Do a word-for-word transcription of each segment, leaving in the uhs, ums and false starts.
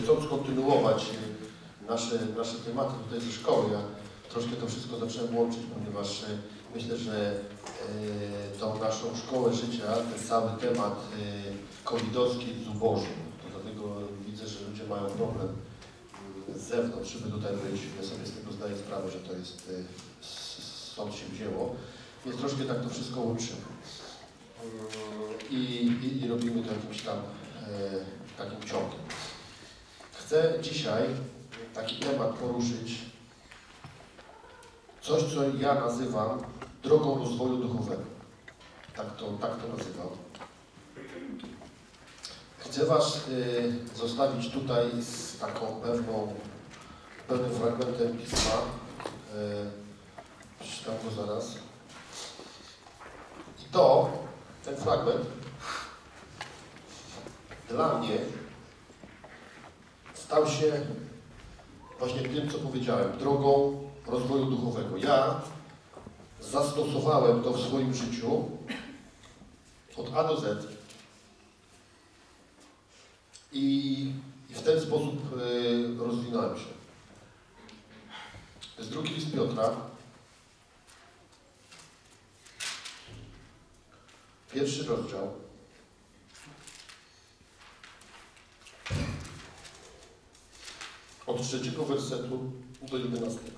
chcąc kontynuować nasze, nasze tematy tutaj ze szkoły, ja troszkę to wszystko zacząłem łączyć, ponieważ myślę, że tą naszą szkołę życia, ten cały temat covidowski jest zubożny. To dlatego widzę, że ludzie mają problem z zewnątrz, żeby tutaj być. Ja sobie z tego zdaję sprawę, że to jest stąd się wzięło. Więc troszkę tak to wszystko łączymy. I, i, i robimy to jakimś tam e, takim ciągiem. Chcę dzisiaj taki temat poruszyć. Coś, co ja nazywam drogą rozwoju duchowego. Tak to, tak to nazywam. Chcę Was y, zostawić tutaj z taką pewną, pewnym fragmentem pisma. Y, przeczytam go zaraz. I to, ten fragment dla mnie stał się właśnie tym, co powiedziałem, drogą rozwoju duchowego. Ja zastosowałem to w swoim życiu od A do Z i, i w ten sposób y, rozwinąłem się. To jest drugi list Piotra. Pierwszy rozdział. Od trzeciego wersetu do jedenastego.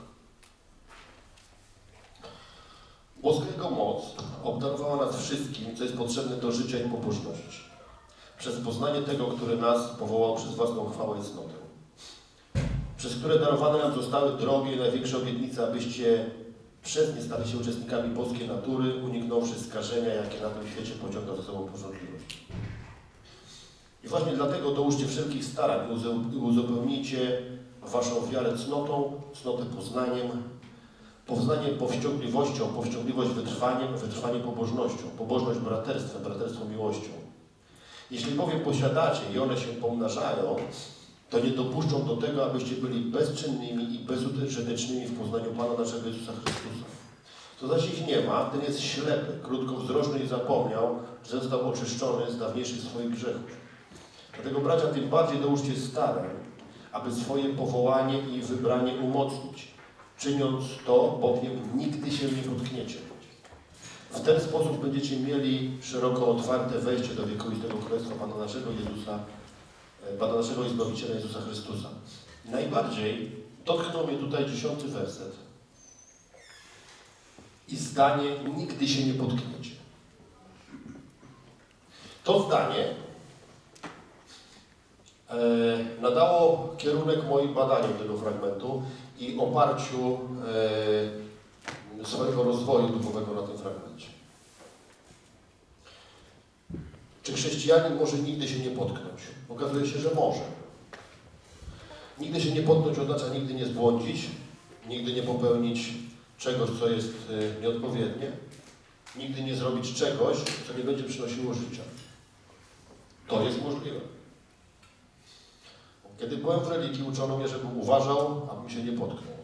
Boska Jego moc obdarowała nas wszystkim, co jest potrzebne do życia i pobożności, przez poznanie tego, który nas powołał przez własną chwałę i cnotę, przez które darowane nam zostały drogie i największe obietnice, abyście przez nie stali się uczestnikami boskiej natury, uniknąwszy skażenia, jakie na tym świecie pociąga za sobą porządliwość. I właśnie dlatego dołóżcie wszelkich starań i uzupełnijcie waszą wiarę cnotą, cnotę poznaniem, poznanie powściągliwością, powściągliwość wytrwaniem, wytrwanie pobożnością, pobożność braterstwem, braterstwo miłością. Jeśli bowiem posiadacie i one się pomnażają, to nie dopuszczą do tego, abyście byli bezczynnymi i bezużytecznymi w poznaniu Pana naszego Jezusa Chrystusa. To zaś ich nie ma, ten jest ślepy, krótkowzroczny i zapomniał, że został oczyszczony z dawniejszych swoich grzechów. Dlatego, bracia, tym bardziej dołóżcie starań, aby swoje powołanie i wybranie umocnić. Czyniąc to, bowiem nigdy się nie potkniecie. W ten sposób będziecie mieli szeroko otwarte wejście do wiekuistego Królestwa Pana naszego Jezusa, Pana naszego i Zbawiciela Jezusa Chrystusa. Najbardziej dotknął mnie tutaj dziesiąty werset. I zdanie, nigdy się nie potkniecie. To zdanie e, nadało kierunek moim badaniom tego fragmentu i oparciu e, swojego rozwoju duchowego na tym fragmencie. Czy chrześcijanin może nigdy się nie potknąć? Okazuje się, że może. Nigdy się nie potknąć oznacza nigdy nie zbłądzić, nigdy nie popełnić czegoś, co jest e, nieodpowiednie, nigdy nie zrobić czegoś, co nie będzie przynosiło życia. To jest możliwe. Kiedy byłem w religii, uczono mnie, żebym uważał, abym się nie potknął.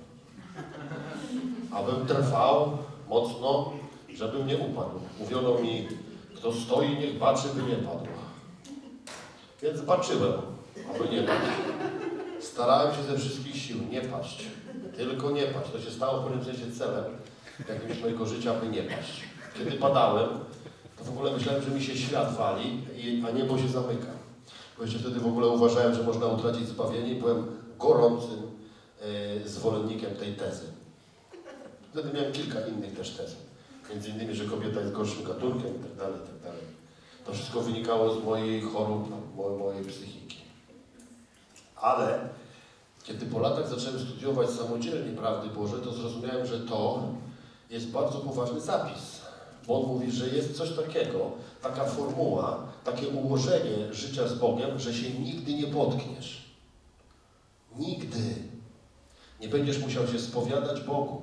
Abym trwał mocno, żebym nie upadł. Mówiono mi, kto stoi, niech baczy, by nie padł. Więc baczyłem, aby nie paść. Starałem się ze wszystkich sił nie paść. Tylko nie paść. To się stało w pewnym sensie celem jakimś mojego życia, aby nie paść. Kiedy padałem, to w ogóle myślałem, że mi się świat wali, a niebo się zamyka. Bo jeszcze wtedy w ogóle uważałem, że można utracić zbawienie i byłem gorącym e, zwolennikiem tej tezy. Wtedy miałem kilka innych też tez. Między innymi, że kobieta jest gorszym gatunkiem i tak dalej, i tak dalej. To wszystko wynikało z mojej chorób, mojej psychiki. Ale kiedy po latach zacząłem studiować samodzielnie prawdy Boże, to zrozumiałem, że to jest bardzo poważny zapis. Bo on mówi, że jest coś takiego, taka formuła, takie ułożenie życia z Bogiem, że się nigdy nie potkniesz. Nigdy. Nie będziesz musiał się spowiadać Bogu.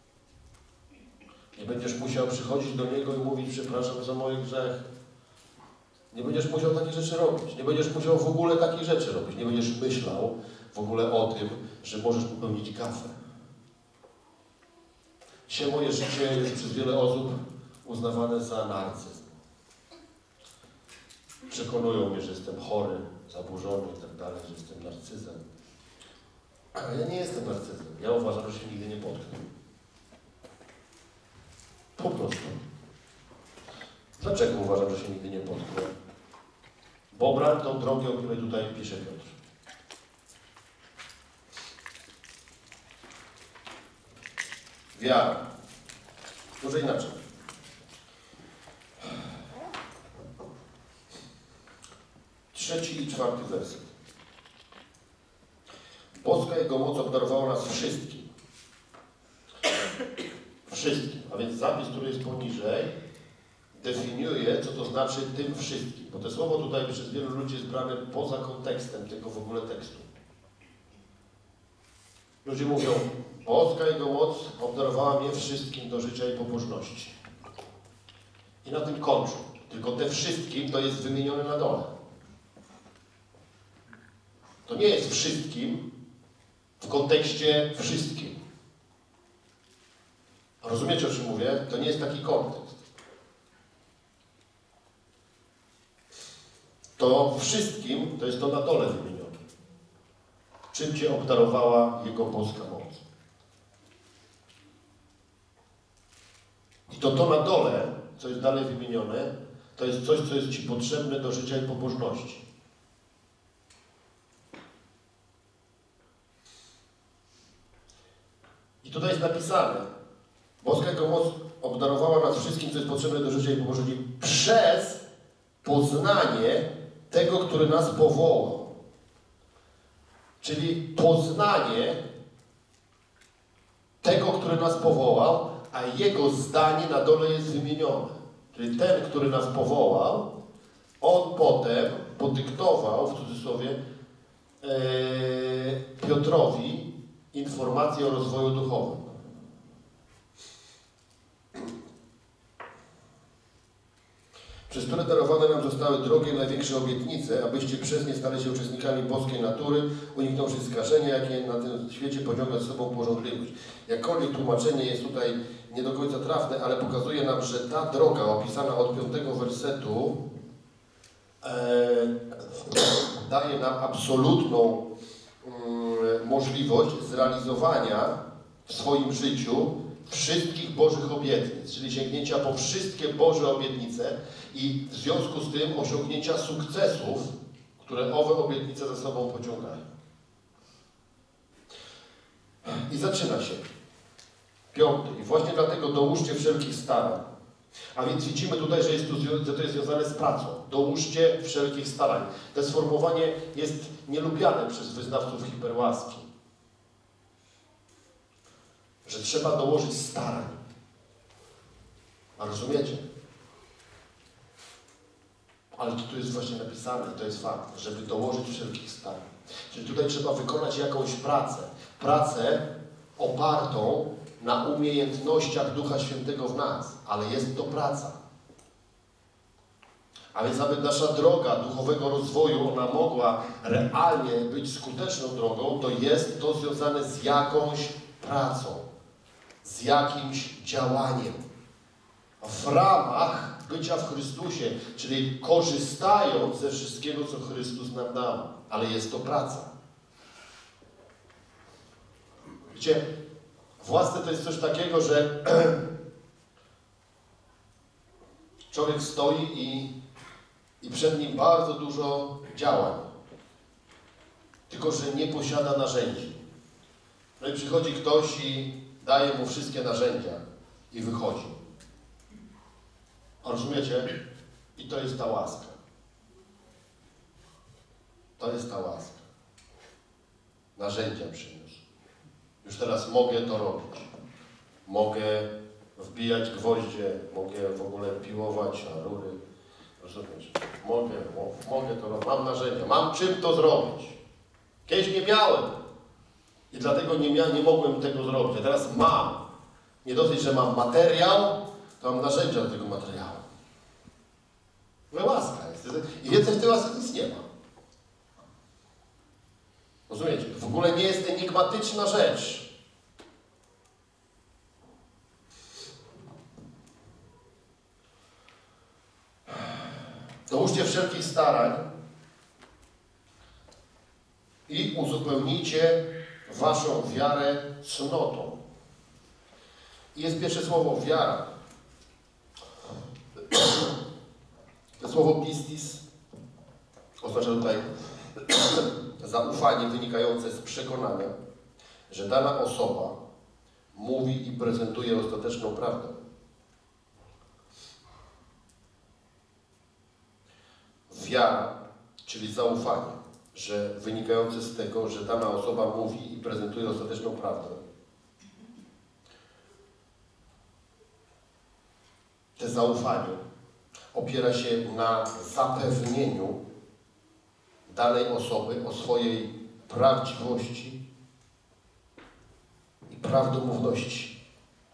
Nie będziesz musiał przychodzić do Niego i mówić, przepraszam za moje grzechy. Nie będziesz musiał takich rzeczy robić. Nie będziesz musiał w ogóle takich rzeczy robić. Nie będziesz myślał w ogóle o tym, że możesz popełnić gafę. Dzisiaj moje życie jest przez wiele osób uznawane za narcyzm. Przekonują mnie, że jestem chory, zaburzony i tak dalej, że jestem narcyzem. Ale ja nie jestem narcyzem. Ja uważam, że się nigdy nie potknę. Po prostu. Dlaczego uważam, że się nigdy nie potknę? Bo obrałem tą drogę, o której tutaj pisze Piotr. Wiara. Może inaczej. Trzeci i czwarty werset. Boska Jego moc obdarowała nas wszystkim. Wszystkim. A więc zapis, który jest poniżej, definiuje, co to znaczy tym wszystkim. Bo to słowo tutaj przez wielu ludzi jest brane poza kontekstem tego w ogóle tekstu. Ludzie mówią, boska Jego moc obdarowała mnie wszystkim do życia i pobożności. I na tym kończą. Tylko te wszystkim to jest wymienione na dole. To nie jest wszystkim w kontekście wszystkim. Rozumiecie, o czym mówię? To nie jest taki kontekst. To wszystkim to jest to na dole wymienione. Czym Cię obdarowała Jego boska moc. I to to na dole, co jest dalej wymienione, to jest coś, co jest Ci potrzebne do życia i pobożności. I tutaj jest napisane, boska Jego moc obdarowała nas wszystkim, co jest potrzebne do życia i pobożności, przez poznanie tego, który nas powołał. Czyli poznanie tego, który nas powołał, a Jego zdanie na dole jest wymienione. Czyli ten, który nas powołał, on potem podyktował, w cudzysłowie, ee, Piotrowi informację o rozwoju duchowym. Przez które darowane nam zostały drogie, największe obietnice, abyście przez nie stali się uczestnikami boskiej natury, uniknąwszy skażenia, jakie na tym świecie pociąga ze sobą pożądliwość. Jakkolwiek tłumaczenie jest tutaj nie do końca trafne, ale pokazuje nam, że ta droga opisana od piątego wersetu e, daje nam absolutną mm, możliwość zrealizowania w swoim życiu wszystkich Bożych obietnic, czyli sięgnięcia po wszystkie Boże obietnice i w związku z tym osiągnięcia sukcesów, które owe obietnice za sobą pociągają. I zaczyna się. Piąty. I właśnie dlatego dołóżcie wszelkich starań. A więc widzimy tutaj, że, jest tu, że to jest związane z pracą. Dołóżcie wszelkich starań. To sformułowanie jest nielubiane przez wyznawców hiperłaski. Że trzeba dołożyć starań. A rozumiecie? Ale to tu jest właśnie napisane i to jest fakt, żeby dołożyć wszelkich starań. Czyli tutaj trzeba wykonać jakąś pracę. Pracę opartą na umiejętnościach Ducha Świętego w nas. Ale jest to praca. A więc aby nasza droga duchowego rozwoju, ona mogła realnie być skuteczną drogą, to jest to związane z jakąś pracą. Z jakimś działaniem. W ramach bycia w Chrystusie, czyli korzystając ze wszystkiego, co Chrystus nam dał. Ale jest to praca. Wiecie, w łasce to jest coś takiego, że człowiek stoi i, i przed nim bardzo dużo działań. Tylko że nie posiada narzędzi. No i przychodzi ktoś i daje mu wszystkie narzędzia i wychodzi. A rozumiecie? I to jest ta łaska. To jest ta łaska. Narzędzia przyniósł. Już teraz mogę to robić. Mogę wbijać gwoździe, mogę w ogóle piłować na rury. Rozumiesz? Mogę, mogę to robić. Mam narzędzia. Mam czym to zrobić. Kiedyś nie miałem. I dlatego nie, mia nie mogłem tego zrobić. A teraz mam. Nie dosyć, że mam materiał, to mam narzędzia do tego materiału. To łaska jest. I więcej w tej łasce nic nie ma. Rozumiecie? To w ogóle nie jest enigmatyczna rzecz. Dołóżcie wszelkich starań, uzupełnijcie waszą wiarę cnotą. I jest pierwsze słowo wiara. To słowo pistis oznacza tutaj zaufanie wynikające z przekonania, że dana osoba mówi i prezentuje ostateczną prawdę. Wiara, czyli zaufanie, że wynikające z tego, że dana osoba mówi i prezentuje ostateczną prawdę. To zaufanie opiera się na zapewnieniu danej osoby o swojej prawdziwości i prawdomówności.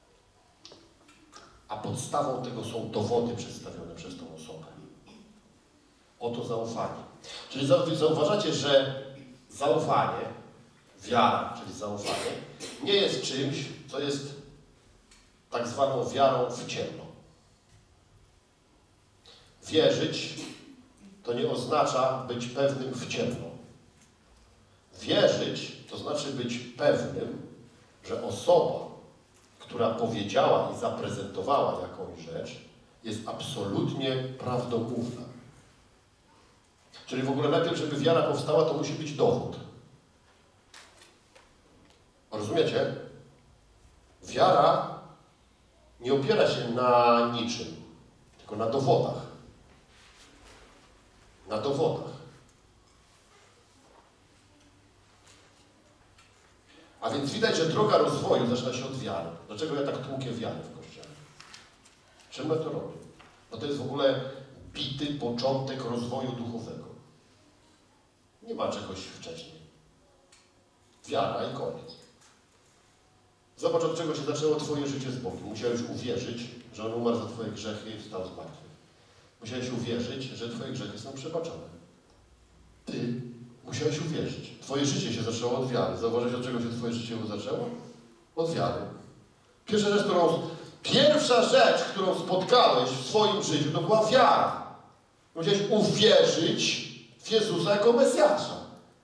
A podstawą tego są dowody przedstawione przez tą osobę. Oto zaufanie. Czyli zauważacie, że zaufanie, wiara, czyli zaufanie, nie jest czymś, co jest tak zwaną wiarą w ciemno. Wierzyć to nie oznacza być pewnym w ciemno. Wierzyć to znaczy być pewnym, że osoba, która powiedziała i zaprezentowała jakąś rzecz, jest absolutnie prawdomówna. Czyli w ogóle najpierw, żeby wiara powstała, to musi być dowód. Rozumiecie? Wiara nie opiera się na niczym, tylko na dowodach. Na dowodach. A więc widać, że droga rozwoju zaczyna się od wiary. Dlaczego ja tak tłukę wiarę w Kościele? Czemu ja to robię? Bo to jest w ogóle bity początek rozwoju duchowego. Nie ma czegoś wcześniej. Wiara i koniec. Zobacz, od czego się zaczęło Twoje życie z Bogiem. Musiałeś uwierzyć, że On umarł za Twoje grzechy i wstał z martwych. Musiałeś uwierzyć, że Twoje grzechy są przebaczone. Ty musiałeś uwierzyć. Twoje życie się zaczęło od wiary. Zauważyłeś, od czego się Twoje życie zaczęło? Od wiary. Pierwsza rzecz, którą, pierwsza rzecz, którą spotkałeś w swoim życiu, to była wiara. Musiałeś uwierzyć w Jezusa jako Mesjasza.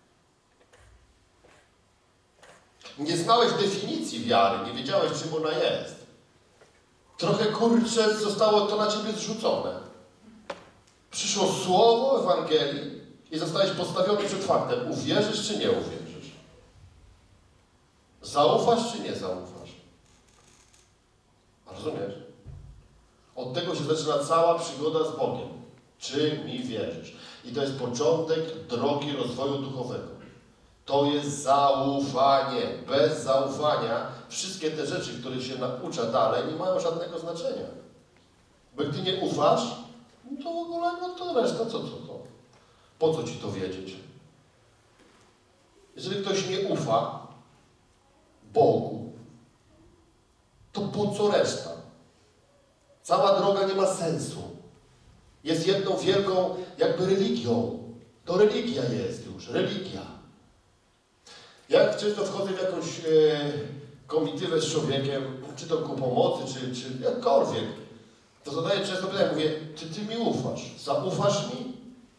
Nie znałeś definicji wiary, nie wiedziałeś, czym ona jest. Trochę, kurczę, zostało to na Ciebie zrzucone. Przyszło słowo Ewangelii i zostałeś postawiony przed faktem. Uwierzysz czy nie uwierzysz? Zaufasz czy nie zaufasz? Rozumiesz? Od tego się zaczyna cała przygoda z Bogiem. Czy mi wierzysz? I to jest początek drogi rozwoju duchowego. To jest zaufanie. Bez zaufania wszystkie te rzeczy, które się naucza dalej, nie mają żadnego znaczenia. Bo jak Ty nie ufasz, no to w ogóle, no to reszta, co, co to? Po co Ci to wiedzieć? Jeżeli ktoś nie ufa Bogu, to po co reszta? Cała droga nie ma sensu. Jest jedną wielką jakby religią. To religia jest już, religia. Jak często wchodzę w jakąś e, komitywę z człowiekiem, czy to ku pomocy, czy, czy jakkolwiek, to zadaję często pytanie, mówię, czy Ty mi ufasz? Zaufasz mi?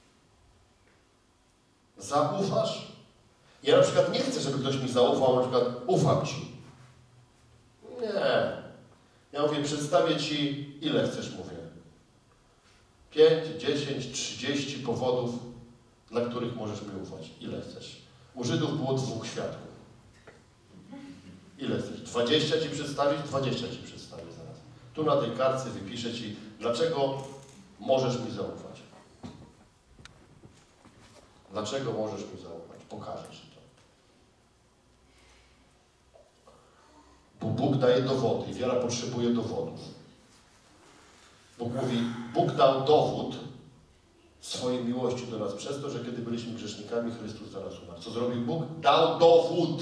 Zaufasz? Ja na przykład nie chcę, żeby ktoś mi zaufał, na przykład ufam Ci. Nie. Ja mówię, przedstawię Ci, ile chcesz, mówię. Pięć, dziesięć, trzydzieści powodów, dla których możesz mi ufać. Ile chcesz? U Żydów było dwóch świadków. Ile chcesz? Dwadzieścia Ci przedstawić? Dwadzieścia Ci przedstawię zaraz. Tu na tej kartce wypiszę Ci, dlaczego możesz mi zaufać. Dlaczego możesz mi zaufać? Pokażę Ci to. Bo Bóg daje dowody i wiara potrzebuje dowodów. Bóg mówi, Bóg dał dowód swojej miłości do nas przez to, że kiedy byliśmy grzesznikami, Chrystus za nas umarł. Co zrobił Bóg? Dał dowód.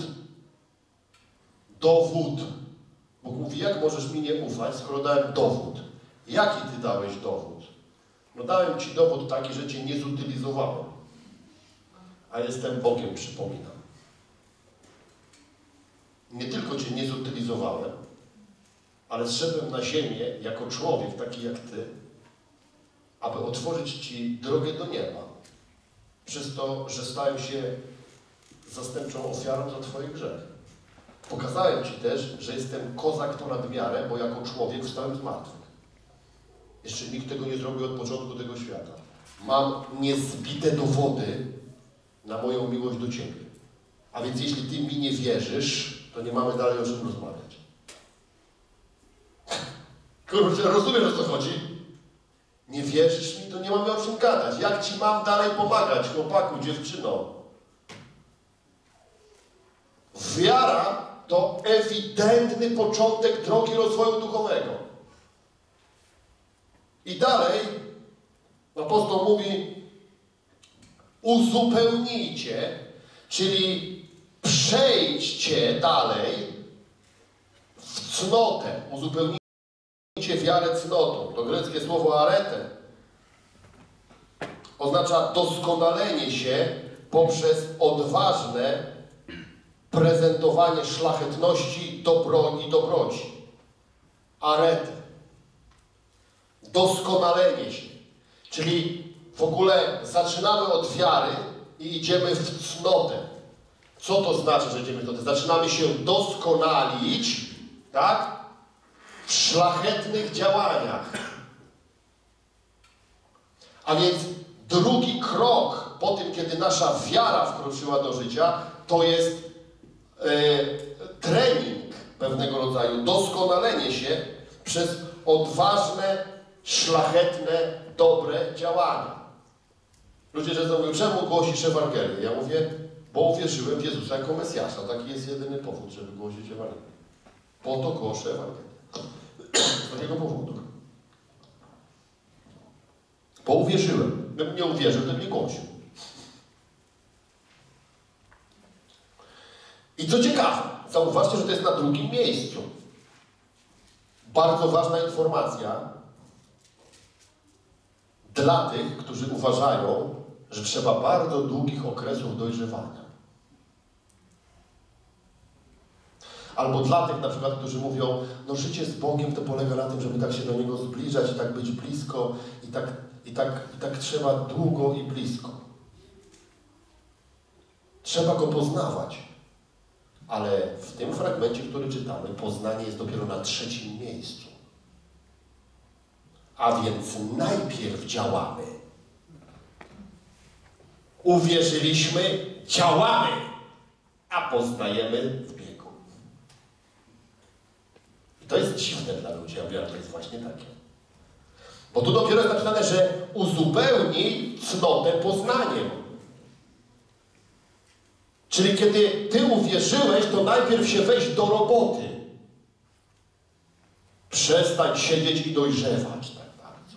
Dowód. Bóg mówi, jak możesz mi nie ufać, skoro dałem dowód? Jaki Ty dałeś dowód? No dałem Ci dowód taki, że Cię nie zutylizowałem. A jestem Bogiem, przypominam. Nie tylko Cię nie zutylizowałem, ale zszedłem na ziemię jako człowiek, taki jak Ty, aby otworzyć Ci drogę do nieba. Przez to, że stałem się zastępczą ofiarą za twoje grzechy. Pokazałem ci też, że jestem kozak to nad miarę, bo jako człowiek wstałem z martwych. Jeszcze nikt tego nie zrobił od początku tego świata. Mam niezbite dowody na moją miłość do ciebie. A więc jeśli ty mi nie wierzysz, to nie mamy dalej o czym rozmawiać. Kurczę, rozumiesz, o co chodzi? Nie wierzysz mi, to nie mamy o czym gadać. Jak ci mam dalej pomagać, chłopaku, dziewczyno? Wiara to ewidentny początek drogi rozwoju duchowego. I dalej apostoł mówi: uzupełnijcie, czyli przejdźcie dalej w cnotę. Uzupełnijcie wiarę cnotą. To greckie słowo arete oznacza doskonalenie się poprzez odważne prezentowanie szlachetności, dobro i dobroci. Arete. Doskonalenie się. Czyli w ogóle zaczynamy od wiary i idziemy w cnotę. Co to znaczy, że idziemy w cnotę? Zaczynamy się doskonalić, tak? W szlachetnych działaniach. A więc drugi krok po tym, kiedy nasza wiara wkroczyła do życia, to jest e, trening pewnego rodzaju, doskonalenie się przez odważne, szlachetne, dobre działania. Ludzie często mówią: czemu głosisz Ewangelię? Ja mówię: bo uwierzyłem w Jezusa jako Mesjasza. Taki jest jedyny powód, żeby głosić Ewangelię. Po to głoszę Ewangelię. Z takiego powodu. Bo uwierzyłem. Gdybym nie uwierzył, to bym nie głosił. I co ciekawe, zauważcie, że to jest na drugim miejscu. Bardzo ważna informacja dla tych, którzy uważają, że trzeba bardzo długich okresów dojrzewania. Albo dla tych na przykład, którzy mówią: no życie z Bogiem to polega na tym, żeby tak się do Niego zbliżać i tak być blisko i tak, i tak, i tak trzeba długo i blisko. Trzeba Go poznawać. Ale w tym fragmencie, który czytamy, poznanie jest dopiero na trzecim miejscu. A więc najpierw działamy. Uwierzyliśmy, działamy, a poznajemy w biegu. I to jest dziwne dla ludzi, a wiara to jest właśnie takie. Bo tu dopiero jest napisane, że uzupełnij cnotę poznaniem. Czyli kiedy ty uwierzyłeś, to najpierw się weź do roboty. Przestań siedzieć i dojrzewać tak bardzo.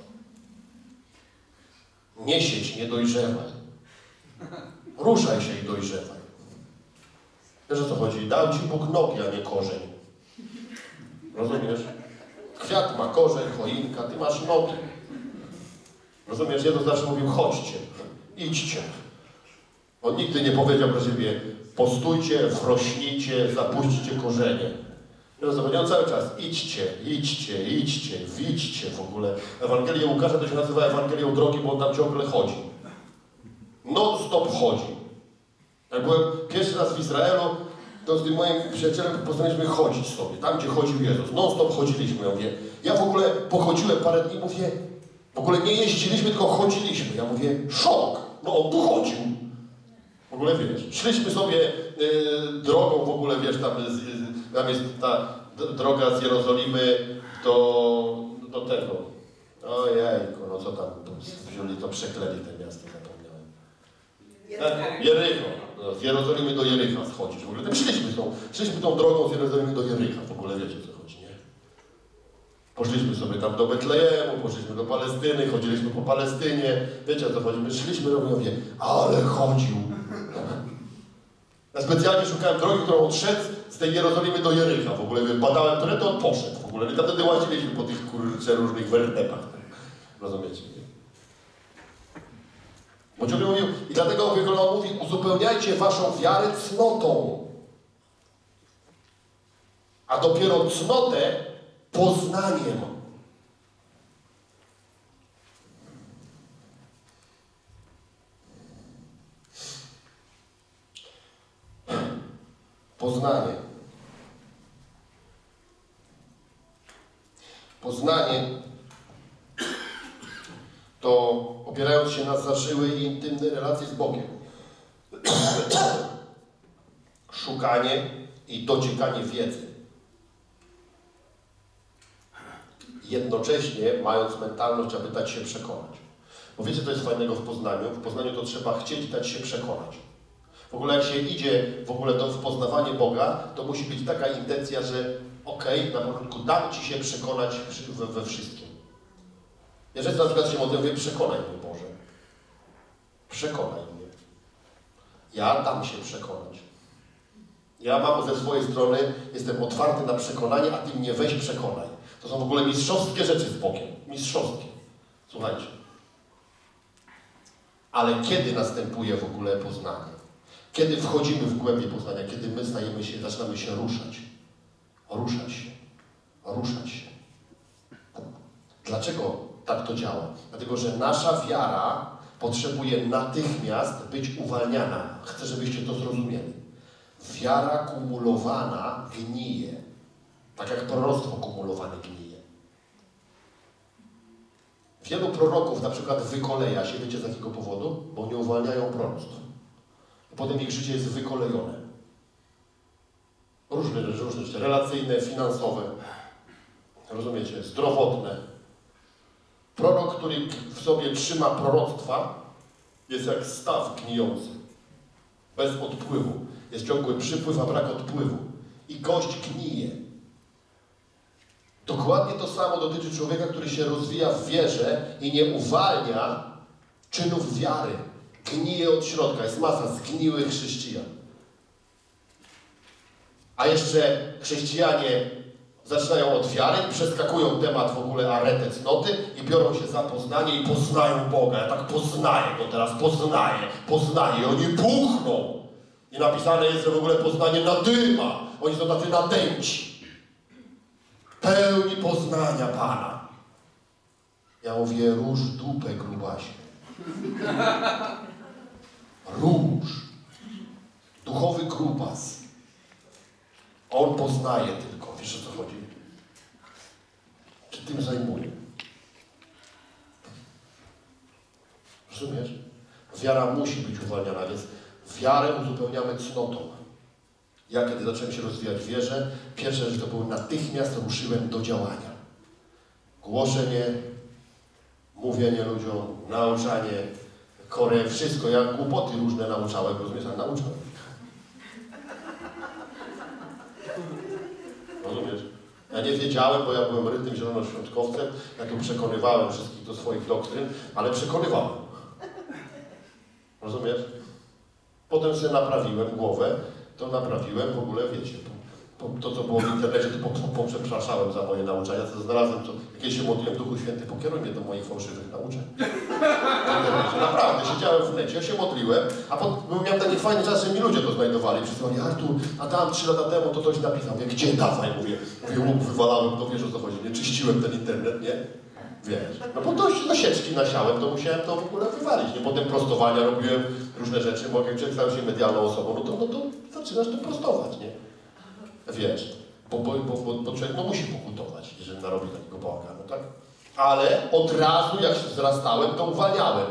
Nie siedź, nie dojrzewaj. Ruszaj się i dojrzewaj. Wiesz, o co chodzi? Dał ci Bóg nogi, a nie korzeń. Rozumiesz? Kwiat ma korzeń, choinka, ty masz nogi. Rozumiesz? Jezus zawsze mówił: chodźcie, idźcie. On nigdy nie powiedział do siebie: postójcie, wrośnijcie, zapuśćcie korzenie. Rozumiesz? On cały czas: idźcie, idźcie, idźcie, widźcie w ogóle. Ewangelię Łukasza to się nazywa Ewangelią drogi, bo on tam ciągle chodzi. Non-stop chodzi. Jak byłem pierwszy raz w Izraelu, to z tym moim przyjacielem postanowiliśmy chodzić sobie, tam gdzie chodził Jezus. Non-stop chodziliśmy. Ja mówię, ja w ogóle pochodziłem parę dni, mówię, w ogóle nie jeździliśmy, tylko chodziliśmy. Ja mówię: szok, no on tu chodził. W ogóle wiesz, szliśmy sobie y, drogą w ogóle, wiesz, tam, z, z, tam jest ta d, droga z Jerozolimy do, do tego. Ojejku, no co tam, wzięli to, przekleli te miasto, zapomniałem. Jericho. Jericho. No, z Jerozolimy do Jericha schodzić. W ogóle tam szliśmy tą, szliśmy tą drogą z Jerozolimy do Jericha. W ogóle wiecie, o co chodzi, nie? Poszliśmy sobie tam do Betlejemu, poszliśmy do Palestyny, chodziliśmy po Palestynie. Wiecie, o co chodzi? My szliśmy, no mówię, ale chodził. Ja specjalnie szukałem drogi, którą odszedł z tej Jerozolimy do Jericha. W ogóle badałem, które to on poszedł. W ogóle my tam wtedy łaziliśmy po tych kurczę różnych wertepach. Rozumiecie? Bo ciągle mówił, i dlatego on mówi: uzupełniajcie waszą wiarę cnotą. A dopiero cnotę poznaniem. Poznanie. Poznanie to, opierając się na zażyłej i intymnej relacji z Bogiem, szukanie i dociekanie wiedzy. Jednocześnie mając mentalność, aby dać się przekonać. Bo wiecie, co jest fajnego w Poznaniu? W Poznaniu to trzeba chcieć dać się przekonać. W ogóle jak się idzie w ogóle to w poznawanie Boga, to musi być taka intencja, że okej, okay, na początku dam Ci się przekonać we, we wszystkim. Jeżeli na przykład się modlę, mówię, przekonaj mnie Boże. Przekonaj mnie. Ja dam się przekonać. Ja mam ze swojej strony, jestem otwarty na przekonanie, a Ty mnie weź przekonaj. To są w ogóle mistrzowskie rzeczy z Bogiem. Mistrzowskie. Słuchajcie. Ale kiedy następuje w ogóle poznanie? Kiedy wchodzimy w głębię poznania? Kiedy my stajemy się, zaczynamy się ruszać. Ruszać się. Ruszać się. Dlaczego tak to działa? Dlatego, że nasza wiara potrzebuje natychmiast być uwalniana. Chcę, żebyście to zrozumieli. Wiara kumulowana gnije. Tak jak proroctwo kumulowane gnije. Wielu proroków na przykład wykoleja się, wiecie z jakiego powodu? Bo nie uwalniają proroctw. Potem ich życie jest wykolejone. Różne, różne rzeczy, relacyjne, finansowe, rozumiecie, zdrowotne. Prorok, który w sobie trzyma proroctwa, jest jak staw gnijący, bez odpływu. Jest ciągły przypływ, a brak odpływu. I gość gnije. Dokładnie to samo dotyczy człowieka, który się rozwija w wierze i nie uwalnia czynów wiary. Gnije od środka. Jest masa zgniłych chrześcijan. A jeszcze chrześcijanie zaczynają od wiary i przeskakują temat w ogóle arete cnoty i biorą się za poznanie i poznają Boga. Ja tak poznaję go teraz, poznaję, poznaję. I oni puchną. I napisane jest, że w ogóle poznanie nadyma. Oni są tacy nadęci. Pełni poznania Pana. Ja mówię, róż dupę, grubasie. Róż. Duchowy grubas. On poznaje tylko. Wiesz, o co chodzi? Czy tym zajmuje? Rozumiesz? Wiara musi być uwalniana, więc wiarę uzupełniamy cnotą. Ja, kiedy zacząłem się rozwijać w wierze, pierwsze rzecz to było natychmiast ruszyłem do działania. Głoszenie, mówienie ludziom, nauczanie, korę, wszystko. Ja głupoty różne nauczałem, rozumiesz, ale nauczałem. Rozumiesz? Ja nie wiedziałem, bo ja byłem rytym zielonoświątkowcem, ja tu przekonywałem wszystkich do swoich doktryn, ale przekonywałem. Rozumiesz? Potem sobie naprawiłem głowę, to naprawiłem w ogóle, wiecie, po, po, to co było w internecie, to poprzepraszałem za moje nauczania, co znalazłem, co, jakieś się modliłem, Duchu Święty, pokieruj mnie do moich fałszywych nauczeń. Naprawdę, siedziałem w necie, ja się modliłem, a potem miałem taki fajny czas, że mi ludzie to znajdowali, przysłali, Artur, a tam trzy lata temu to ktoś napisał, mówię, gdzie, dawaj, mówię, mówię, łup wywalałem, to wiesz, o co chodzi, nie, czyściłem ten internet, nie? Wiesz, no po to do sieczki nasiałem, to musiałem to w ogóle wywalić, nie? Potem prostowania robiłem, różne rzeczy, bo jak człowiek stał się medialną osobą, no to, no to zaczynasz to prostować, nie? Wiesz, bo, bo, bo, bo, bo człowiek no, musi pokutować, jeżeli narobi takiego bałaganu, tak? Ale od razu, jak się wzrastałem, to uwalniałem.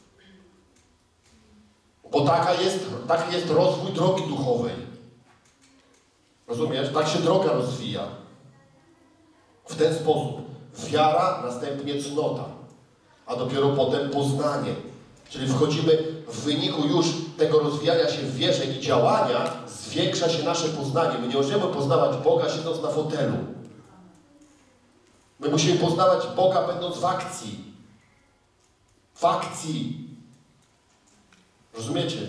Bo taka jest, taki jest rozwój drogi duchowej. Rozumiesz? Tak się droga rozwija. W ten sposób. Wiara, następnie cnota, a dopiero potem poznanie. Czyli wchodzimy w wyniku już tego rozwijania się w wierze i działania, zwiększa się nasze poznanie. My nie możemy poznawać Boga siedząc na fotelu. My musimy poznawać Boga będąc w akcji. W akcji. Rozumiecie?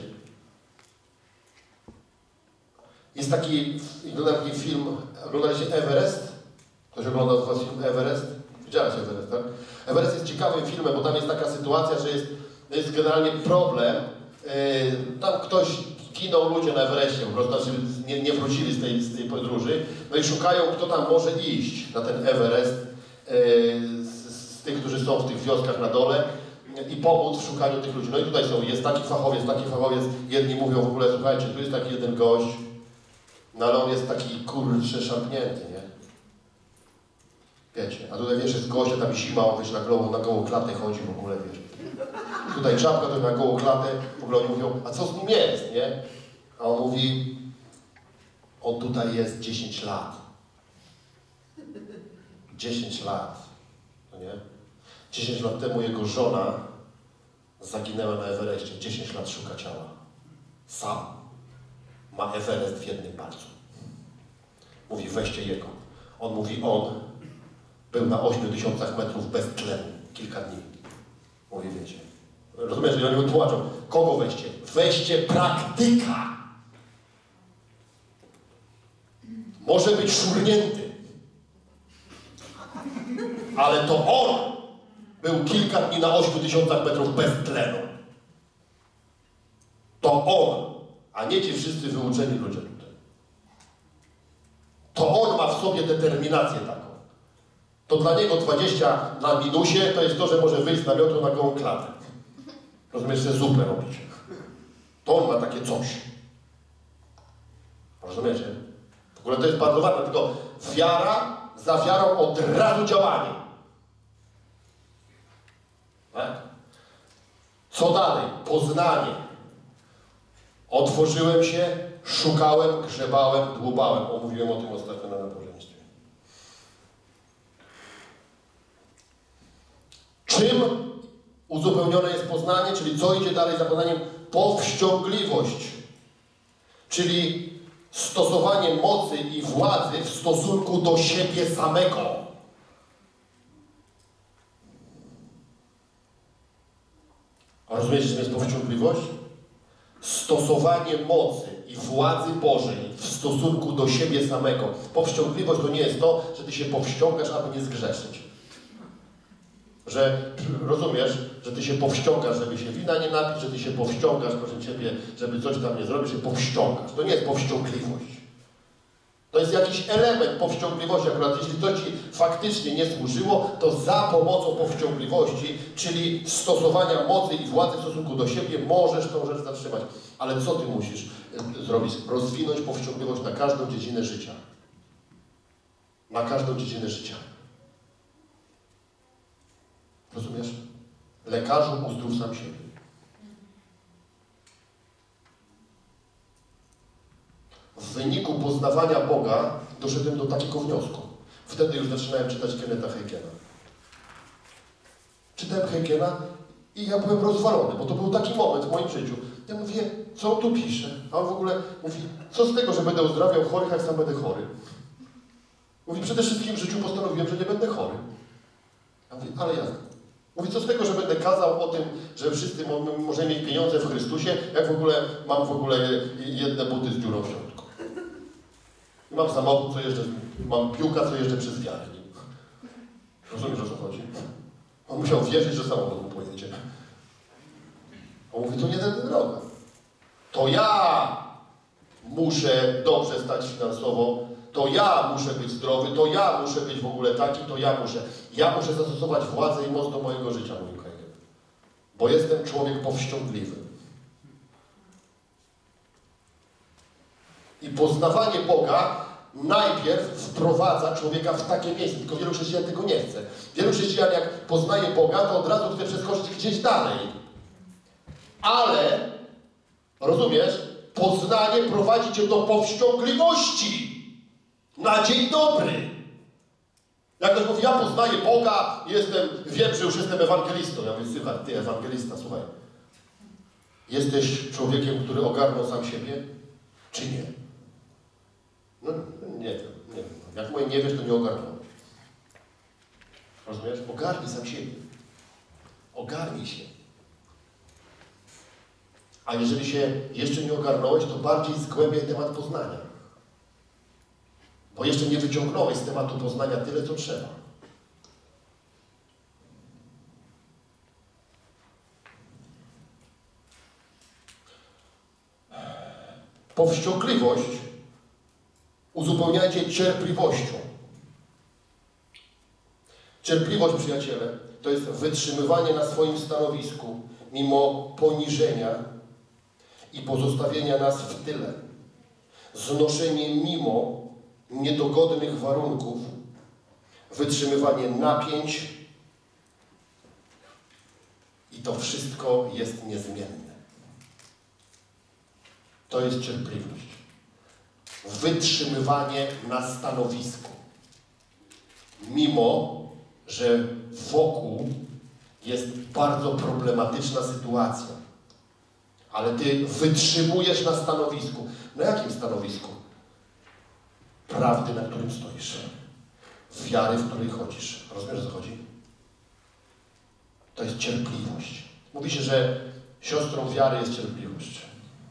Jest taki, taki film, oglądaliście Everest? Ktoś oglądał z was film Everest? Widziałeś Everest, tak? Everest jest ciekawym filmem, bo tam jest taka sytuacja, że jest, jest generalnie problem. Yy, tam ktoś, giną ludzie na Everestie, po prostu znaczy nie, nie wrócili z tej, z tej podróży. No i szukają, kto tam może iść na ten Everest yy, z, z tych, którzy są w tych wioskach na dole i pomóc w szukaniu tych ludzi. No i tutaj są, jest taki fachowiec, taki fachowiec. Jedni mówią w ogóle, słuchajcie, tu jest taki jeden gość, No ale on jest taki kurczę szarpnięty, nie? Wiecie, a tutaj wiesz, jest gościa, tam zima, on wiesz, na gołą, na gołą klatę chodzi w ogóle, wiesz. Tutaj czapka, to na gołą klatę, w ogóle oni mówią, a co z nim jest, nie? A on mówi, on tutaj jest dziesięć lat. dziesięć lat, no nie? dziesięć lat temu jego żona zaginęła na Everestie, dziesięć lat szuka ciała. Sam ma Everest w jednym palcu. Mówi, weźcie jego. On mówi, on był na ośmiu tysiącach metrów bez tlenu kilka dni. Mówi, wiecie. Rozumiesz, że oni mu tłumaczą. Kogo weźcie? Weźcie praktyka. Może być szurnięty. Ale to on był kilka dni na ośmiu tysiącach metrów bez tlenu. To on, a nie ci wszyscy wyuczeni ludzie tutaj. To on ma w sobie determinację taką. To dla niego dwadzieścia na minusie to jest to, że może wyjść z namiotu na gołą klatę. Rozumiesz, że zupę robić. To on ma takie coś. Rozumiecie? W ogóle to jest bardzo ważne, tylko wiara za wiarą od razu działanie. Tak? Co dalej? Poznanie. Otworzyłem się, szukałem, grzebałem, dłubałem. O, mówiłem o tym ostatnio na nabożeństwie. Czym uzupełnione jest poznanie, czyli co idzie dalej za poznaniem? Powściągliwość. Czyli stosowanie mocy i władzy w stosunku do siebie samego. A rozumiecie, czym jest powściągliwość? Stosowanie mocy i władzy Bożej w stosunku do siebie samego. Powściągliwość to nie jest to, że ty się powściągasz, aby nie zgrzeszyć. Że rozumiesz, że ty się powściągasz, żeby się wina nie napić, że ty się powściągasz, proszę ciebie, żeby coś tam nie zrobić, się powściągasz. To nie jest powściągliwość. To jest jakiś element powściągliwości. Akurat jeśli to ci faktycznie nie służyło, to za pomocą powściągliwości, czyli stosowania mocy i władzy w stosunku do siebie, możesz tą rzecz zatrzymać. Ale co ty musisz zrobić? Rozwinąć powściągliwość na każdą dziedzinę życia. Na każdą dziedzinę życia. Rozumiesz? Lekarzu, uzdrów sam siebie. W wyniku poznawania Boga doszedłem do takiego wniosku. Wtedy już zaczynałem czytać Kennetha Hagina. Czytałem Hagina i ja byłem rozwalony, bo to był taki moment w moim życiu. Ja mówię, co on tu pisze? A on w ogóle mówi, co z tego, że będę uzdrawiał chorych, jak sam będę chory? Mówi, przede wszystkim w życiu postanowiłem, że nie będę chory. Ja mówię, ale jasne. Mówi, co z tego, że będę kazał o tym, że wszyscy możemy mieć pieniądze w Chrystusie, jak w ogóle mam w ogóle jedne buty z dziurą w środku. I mam samochód, co jeżdżę, mam piłka, co jeżdżę przez wiarę. Rozumiesz, o co chodzi? On musiał wierzyć, że samochód mu pojedzie. On mówi, to nie tędy droga. To ja muszę dobrze stać finansowo, to ja muszę być zdrowy, to ja muszę być w ogóle taki, to ja muszę. Ja muszę zastosować władzę i moc do mojego życia, mój kochany. Bo jestem człowiek powściągliwy. I poznawanie Boga najpierw wprowadza człowieka w takie miejsce, tylko wielu chrześcijan tego nie chce. Wielu chrześcijan, jak poznaje Boga, to od razu chce przeskoczyć gdzieś dalej. Ale, rozumiesz, poznanie prowadzi cię do powściągliwości. Na dzień dobry. Jak ktoś mówi, ja poznaję Boga, jestem, wiem, że już jestem ewangelistą. Ja mówię, słuchaj, ty ewangelista, słuchaj. Jesteś człowiekiem, który ogarnął sam siebie, czy nie? No, nie wiem, nie wiem. Jak moje nie wiesz, to nie ogarnąłeś. Rozumiesz? Ogarnij sam siebie. Ogarnij się. A jeżeli się jeszcze nie ogarnąłeś, to bardziej zgłębiaj temat poznania. Bo jeszcze nie wyciągnąłeś z tematu poznania tyle, co trzeba. Powściągliwość uzupełniajcie cierpliwością. Cierpliwość, przyjaciele, to jest wytrzymywanie na swoim stanowisku mimo poniżenia i pozostawienia nas w tyle. znoszenie mimo niedogodnych warunków, wytrzymywanie napięć i to wszystko jest niezmienne. To jest cierpliwość. Wytrzymywanie na stanowisku. Mimo że wokół jest bardzo problematyczna sytuacja. Ale ty wytrzymujesz na stanowisku. Na jakim stanowisku? Prawdy, na którym stoisz. Wiary, w której chodzisz. Rozumiesz, o co chodzi? To jest cierpliwość. Mówi się, że siostrą wiary jest cierpliwość.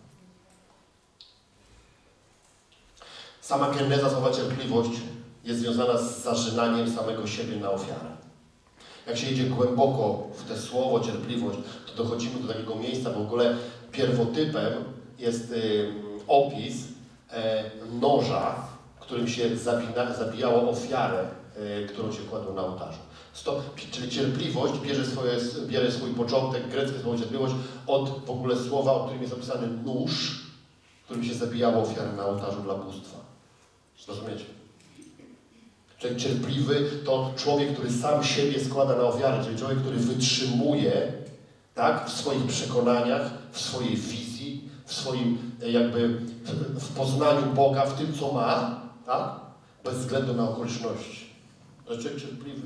Sama geneza słowa cierpliwość jest związana z zażynaniem samego siebie na ofiarę. Jak się idzie głęboko w to słowo cierpliwość, to dochodzimy do takiego miejsca, w ogóle pierwotypem jest y, opis y, noża, którym się zabina, zabijało ofiarę, y, którą się kładło na ołtarzu. Sto, czyli cierpliwość bierze, swoje, bierze swój początek, greckie słowo cierpliwość, od w ogóle słowa, o którym jest opisany nóż, którym się zabijało ofiarę na ołtarzu dla bóstwa. Rozumiecie? Człowiek cierpliwy to człowiek, który sam siebie składa na ofiarę, czyli człowiek, który wytrzymuje, tak, w swoich przekonaniach, w swojej wizji, w swoim jakby w, w poznaniu Boga, w tym, co ma, tak, bez względu na okoliczności. To jest człowiek cierpliwy.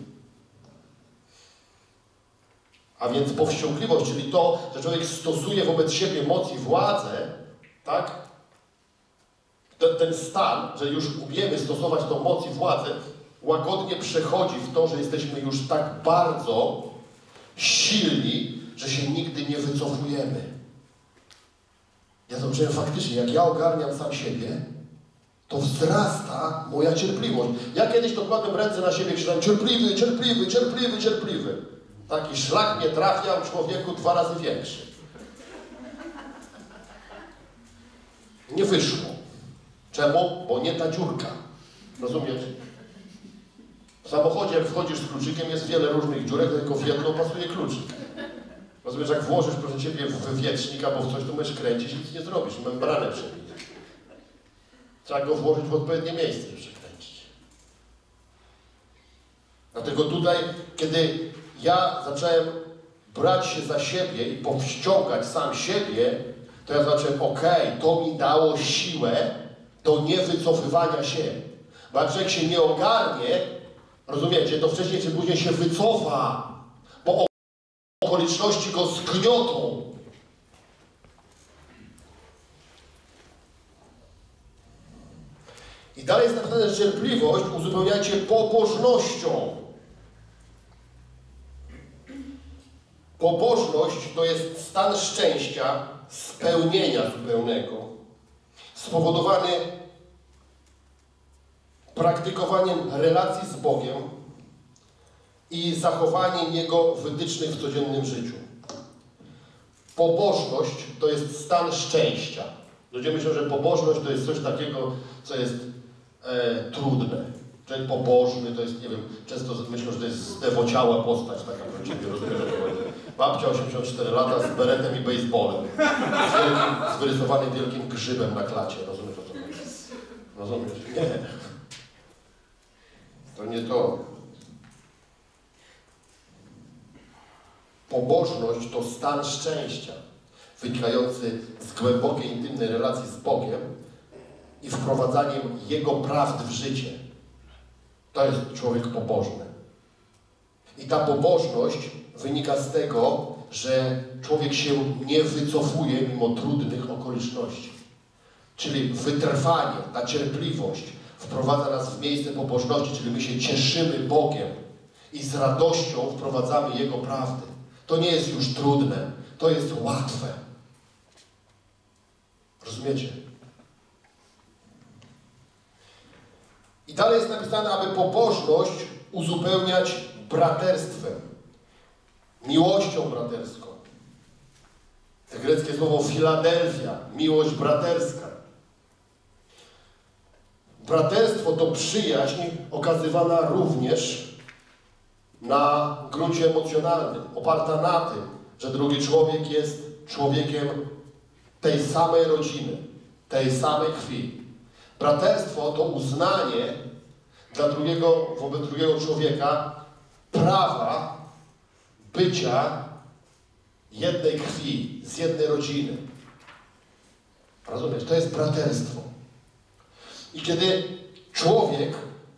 A więc powściągliwość, czyli to, że człowiek stosuje wobec siebie moc i władzę, tak, ten, ten stan, że już umiemy stosować tą moc i władzę, łagodnie przechodzi w to, że jesteśmy już tak bardzo silni, że się nigdy nie wycofujemy. Ja zobaczyłem faktycznie, jak ja ogarniam sam siebie, to wzrasta moja cierpliwość. Ja kiedyś dokładłem ręce na siebie i krzyczałem cierpliwy, cierpliwy, cierpliwy, cierpliwy. Taki szlak mnie trafiał, człowieku dwa razy większy. Nie wyszło. Czemu? Bo nie ta dziurka. Rozumiecie? W samochodzie, jak wchodzisz z kluczykiem, jest wiele różnych dziurek, tylko w jedną pasuje kluczyk. Rozumiesz, jak włożysz, proszę Ciebie, w wywiecznik albo w coś, to możesz kręcić i nic nie zrobisz. Membranę przebić. Trzeba go włożyć w odpowiednie miejsce, żeby przekręcić. Dlatego tutaj, kiedy ja zacząłem brać się za siebie i powściągać sam siebie, to ja zacząłem, okej, okay, to mi dało siłę do niewycofywania się. Bo jak człowiek się nie ogarnie, rozumiecie, to wcześniej czy później się wycofa, bo okoliczności go zgniotą. I dalej jest napisane, że cierpliwość uzupełniajcie pobożnością. Pobożność to jest stan szczęścia, spełnienia zupełnego, spowodowany praktykowaniem relacji z Bogiem i zachowaniem Jego wytycznych w codziennym życiu. Pobożność to jest stan szczęścia. Ludzie myślą, że pobożność to jest coś takiego, co jest e, trudne. Człowiek pobożny to jest, nie wiem, często myślą, że to jest zdewociała postać, taka prawdziwie, rozumiesz, że to chodzi. Babcia osiemdziesiąt cztery lata z beretem i baseballem, z, wielkim, z wyrysowanym wielkim grzybem na klacie, rozumiesz, o co chodzi? Rozumiesz? Nie. To nie to. Pobożność to stan szczęścia, wynikający z głębokiej, intymnej relacji z Bogiem i wprowadzaniem Jego prawd w życie. To jest człowiek pobożny. I ta pobożność wynika z tego, że człowiek się nie wycofuje mimo trudnych okoliczności. Czyli wytrwanie, ta cierpliwość wprowadza nas w miejsce pobożności, czyli my się cieszymy Bogiem i z radością wprowadzamy Jego prawdy. To nie jest już trudne, to jest łatwe. Rozumiecie? I dalej jest napisane, aby pobożność uzupełniać braterstwem, miłością braterską. To greckie słowo Filadelfia, miłość braterska. Braterstwo to przyjaźń okazywana również na gruncie emocjonalnym, oparta na tym, że drugi człowiek jest człowiekiem tej samej rodziny, tej samej krwi, Braterstwo to uznanie dla drugiego, wobec drugiego człowieka prawa bycia jednej krwi, z jednej rodziny. Rozumiesz? To jest braterstwo. I kiedy człowiek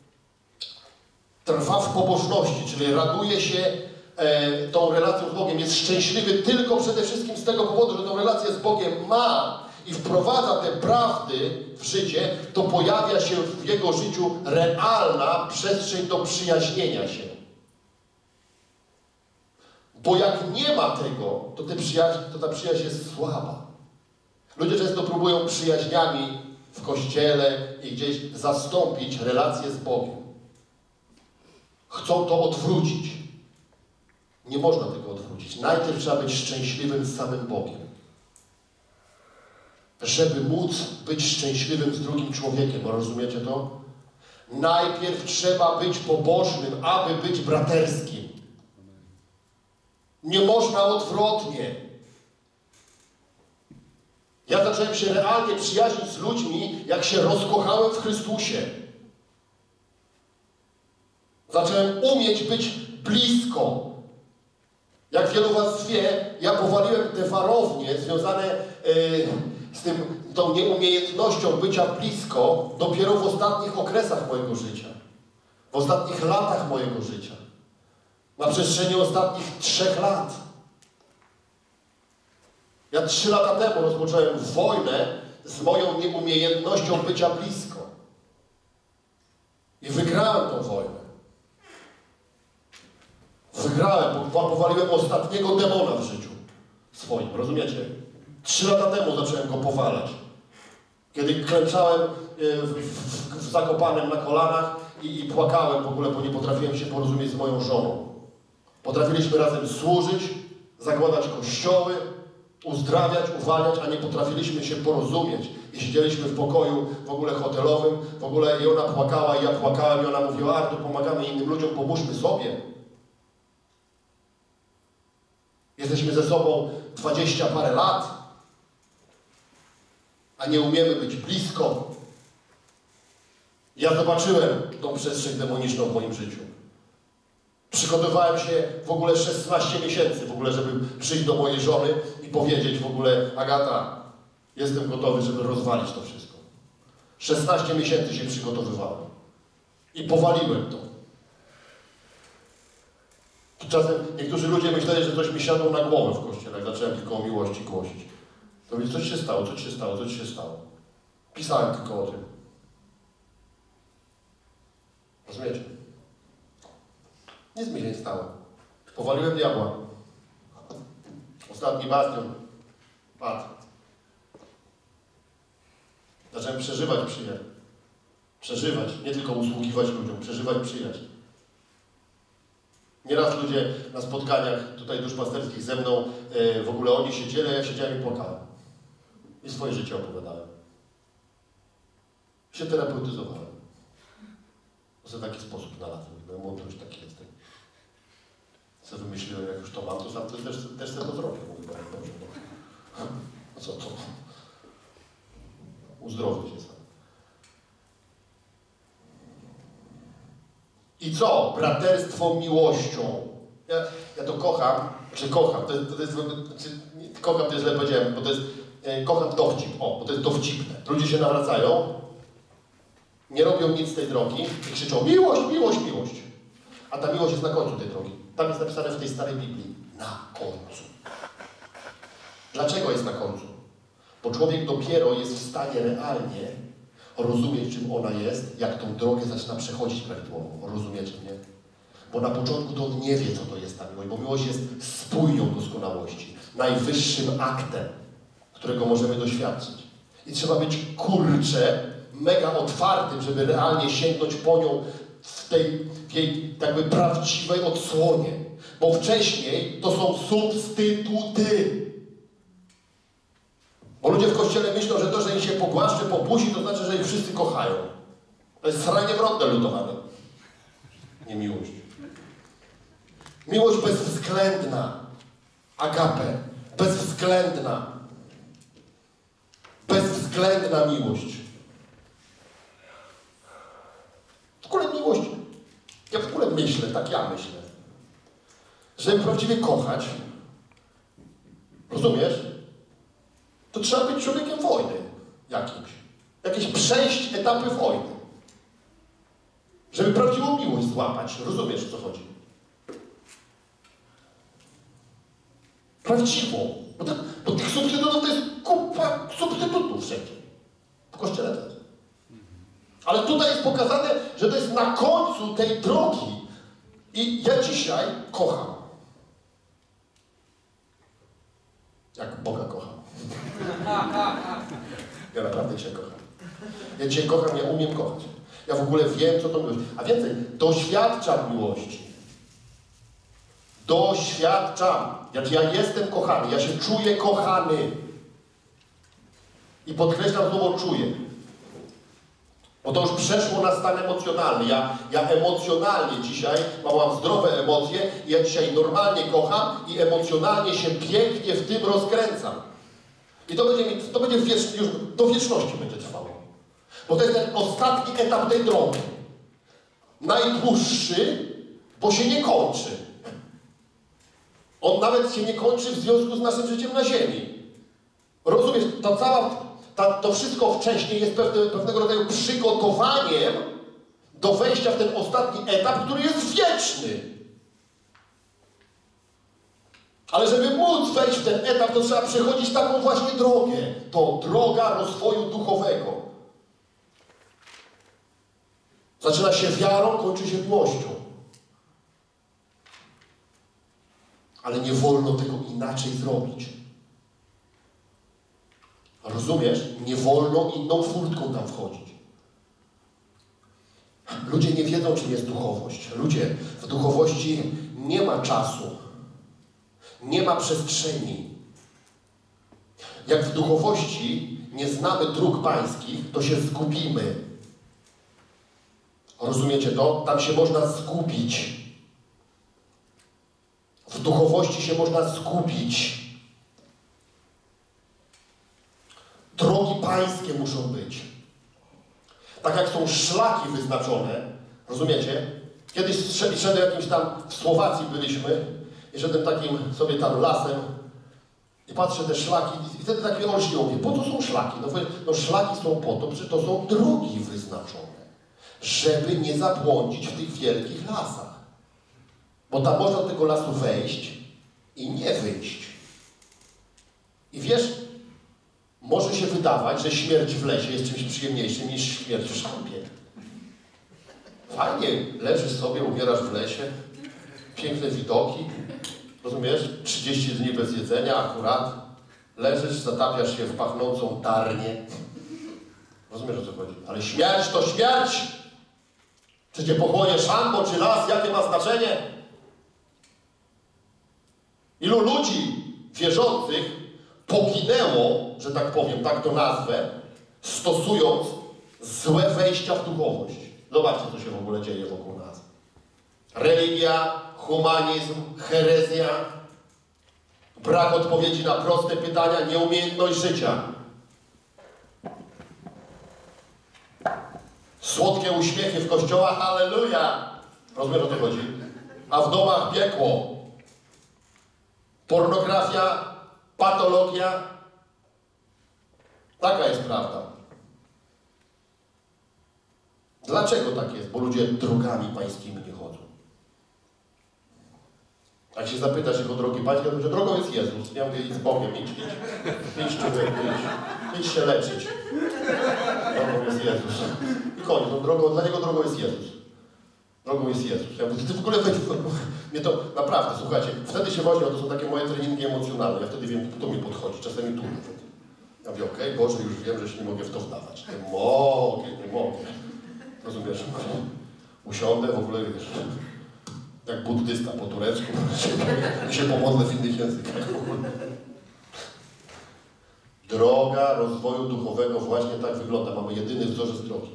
trwa w pobożności, czyli raduje się e, tą relacją z Bogiem, jest szczęśliwy tylko przede wszystkim z tego powodu, że tą relację z Bogiem ma i wprowadza te prawdy w życie, to pojawia się w jego życiu realna przestrzeń do przyjaźnienia się. Bo jak nie ma tego, to, te przyjaźń, to ta przyjaźń jest słaba. Ludzie często próbują przyjaźniami w kościele i gdzieś zastąpić relację z Bogiem. Chcą to odwrócić. Nie można tego odwrócić. Najpierw trzeba być szczęśliwym z samym Bogiem. Żeby móc być szczęśliwym z drugim człowiekiem. Rozumiecie to? Najpierw trzeba być pobożnym, aby być braterskim. Nie można odwrotnie. Ja zacząłem się realnie przyjaźnić z ludźmi, jak się rozkochałem w Chrystusie. Zacząłem umieć być blisko. Jak wielu was wie, ja powaliłem te warownie związane yy, z tym, tą nieumiejętnością bycia blisko dopiero w ostatnich okresach mojego życia. W ostatnich latach mojego życia. Na przestrzeni ostatnich trzech lat. Ja trzy lata temu rozpocząłem wojnę z moją nieumiejętnością bycia blisko. I wygrałem tą wojnę. Wygrałem, bo powaliłem ostatniego demona w życiu swoim, rozumiecie? Trzy lata temu zacząłem go powalać. Kiedy klęczałem w, w, w Zakopanem na kolanach i, i płakałem w ogóle, bo nie potrafiłem się porozumieć z moją żoną. Potrafiliśmy razem służyć, zakładać kościoły, uzdrawiać, uwalniać, a nie potrafiliśmy się porozumieć. I siedzieliśmy w pokoju w ogóle hotelowym, w ogóle i ona płakała, i ja płakałem, i ona mówiła: Artur, pomagamy innym ludziom, pomóżmy sobie. Jesteśmy ze sobą dwadzieścia parę lat, a nie umiemy być blisko. Ja zobaczyłem tą przestrzeń demoniczną w moim życiu. Przygotowałem się w ogóle szesnaście miesięcy, w ogóle, żeby przyjść do mojej żony i powiedzieć w ogóle: Agata, jestem gotowy, żeby rozwalić to wszystko. szesnaście miesięcy się przygotowywałem. I powaliłem to. Czasem niektórzy ludzie myśleli, że coś mi siadło na głowę w kościele, jak zacząłem tylko o miłości głosić. To mówię: co ci się stało, co ci się stało, co ci się stało? Pisałem tylko o tym. Rozumiecie? Nic mi się nie stało. Powaliłem diabła. Ostatni bastion padł. Zacząłem przeżywać przyjaźń. Przeżywać, nie tylko usługiwać ludziom, przeżywać przyjaźń. Nieraz ludzie na spotkaniach tutaj duszpasterskich ze mną, yy, w ogóle oni siedzieli, a ja siedziałem i płakałem. I swoje życie opowiadałem. Się terapeutyzowałem. To sobie taki sposób znalazłem. No, mądrość taki jest. Co wymyśliłem, jak już to mam, to sam to też, też sobie to zrobię. Mówię: dobrze, no. No co to? Uzdrowię się sam. I co? Braterstwo miłością. Ja, ja to kocham, czy kocham, to jest, to jest, czy, nie, kocham to źle powiedziałem, bo to jest, e, kocham dowcip, o, bo to jest dowcipne. Ludzie się nawracają, nie robią nic z tej drogi i krzyczą: miłość, miłość, miłość. A ta miłość jest na końcu tej drogi. Tam jest napisane w tej starej Biblii: na końcu. Dlaczego jest na końcu? Bo człowiek dopiero jest w stanie realnie rozumieć, czym ona jest, jak tą drogę zaczyna przechodzić prawidłowo. Rozumiecie mnie? Bo na początku to on nie wie, co to jest ta miłość, bo miłość jest spójnią doskonałości, najwyższym aktem, którego możemy doświadczyć. I trzeba być, kurczę, mega otwartym, żeby realnie sięgnąć po nią w tej, w jej jakby prawdziwej odsłonie. Bo wcześniej to są substytuty. Bo ludzie w kościele myślą, że to, że im się pogłaszczy po buzi, to znaczy, że ich wszyscy kochają. To jest sranie wrotne lutowane. Nie miłość. Miłość bezwzględna. Agape. Bezwzględna. Bezwzględna miłość. myślę, tak ja myślę, żeby prawdziwie kochać, rozumiesz, to trzeba być człowiekiem wojny jakimś. Jakieś przejść etapy wojny. Żeby prawdziwą miłość złapać. Rozumiesz, o co chodzi? Prawdziwą. Bo, tak, bo tych substytutów to jest kupa substytutów wszędzie. W Kościele też. Ale tutaj jest pokazane, że to jest na końcu tej drogi. I ja dzisiaj kocham. Jak Boga kocham. Ja naprawdę Cię kocham. Ja Cię kocham, ja umiem kochać. Ja w ogóle wiem, co to miłość. A więcej, doświadczam miłości. Doświadczam. Jak ja jestem kochany, ja się czuję kochany. I podkreślam słowo czuję. Bo to już przeszło na stan emocjonalny. Ja, ja emocjonalnie dzisiaj mam, mam zdrowe emocje i ja dzisiaj normalnie kocham i emocjonalnie się pięknie w tym rozkręcam. I to będzie, to będzie wiecz, już do wieczności będzie trwało. Bo to jest ten ostatni etap tej drogi. Najdłuższy, bo się nie kończy. On nawet się nie kończy w związku z naszym życiem na ziemi. Rozumiesz? To cała... Ta, to wszystko wcześniej jest pewne, pewnego rodzaju przygotowaniem do wejścia w ten ostatni etap, który jest wieczny. Ale żeby móc wejść w ten etap, to trzeba przechodzić taką właśnie drogę. To droga rozwoju duchowego. Zaczyna się wiarą, kończy się miłością. Ale nie wolno tego inaczej zrobić. Rozumiesz? Nie wolno inną furtką tam wchodzić. Ludzie nie wiedzą, czym jest duchowość. Ludzie, w duchowości nie ma czasu. Nie ma przestrzeni. Jak w duchowości nie znamy dróg pańskich, to się zgubimy. Rozumiecie to? Tam się można zgubić. W duchowości się można zgubić. Drogi pańskie muszą być. Tak jak są szlaki wyznaczone, rozumiecie? Kiedyś szedłem jakimś tam, w Słowacji byliśmy, i szedłem takim sobie tam lasem i patrzę te szlaki i wtedy tak mnie olśniło, mówię, po co są szlaki? No, no szlaki są po to, że to są drogi wyznaczone, żeby nie zabłądzić w tych wielkich lasach. Bo tam można do tego lasu wejść i nie wyjść. I wiesz, może się wydawać, że śmierć w lesie jest czymś przyjemniejszym niż śmierć w szambie. Fajnie, leżysz sobie, umierasz w lesie, piękne widoki, rozumiesz? trzydzieści dni bez jedzenia akurat, leżysz, zatapiasz się w pachnącą darnię. Rozumiesz, o co chodzi? Ale śmierć to śmierć! Czy cię pochłonie szambo, czy las, jakie ma znaczenie? Ilu ludzi wierzących poginęło, że tak powiem, tak to nazwę, stosując złe wejścia w duchowość. Zobaczcie, co się w ogóle dzieje wokół nas. Religia, humanizm, herezja, brak odpowiedzi na proste pytania, nieumiejętność życia. Słodkie uśmiechy w kościołach, halleluja! Rozumiesz, o co chodzi? A w domach piekło. Pornografia, patologia. Taka jest prawda. Dlaczego tak jest? Bo ludzie drogami pańskimi nie chodzą. Jak się zapytasz jego drogi pańskie, to że drogą jest Jezus. Ja mówię, idź z Bogiem, idź, idź. Idź, człowiek, idź. Idź się leczyć. Drogą jest Jezus. I koniec. No, drogą, dla niego drogą jest Jezus. Drogą jest Jezus. Ja mówię, ty w ogóle weź, mnie to naprawdę, słuchajcie, wtedy się właśnie, to są takie moje treningi emocjonalne. Ja wtedy wiem, kto mi podchodzi, czasami tu nawet. Ja mówię, okej, okay, Boże, już wiem, że się nie mogę w to wdawać. Nie mogę, nie mogę. Rozumiesz? Usiądę, w ogóle wiesz, jak buddysta po turecku, i się pomodlę w innych językach. Droga rozwoju duchowego właśnie tak wygląda. Mamy jedyny wzorzec drogi.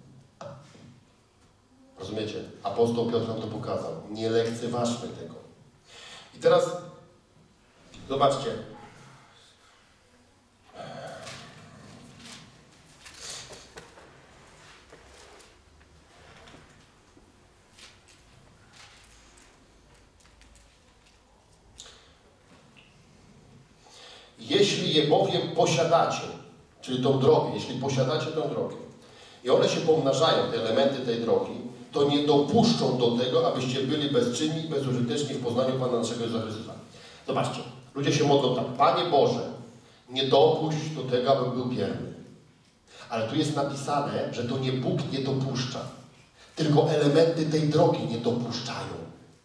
Rozumiecie? Apostoł Piotr nam to pokazał. Nie lekceważmy tego. I teraz zobaczcie. Jeśli je bowiem posiadacie, czyli tą drogę, jeśli posiadacie tą drogę i one się pomnażają, te elementy tej drogi, to nie dopuszczą do tego, abyście byli bezczynni i bezużyteczni w poznaniu Pana naszego Jezusa Chrystusa. Zobaczcie, ludzie się modlą tak: Panie Boże, nie dopuść do tego, abym był bierny. Ale tu jest napisane, że to nie Bóg nie dopuszcza, tylko elementy tej drogi nie dopuszczają.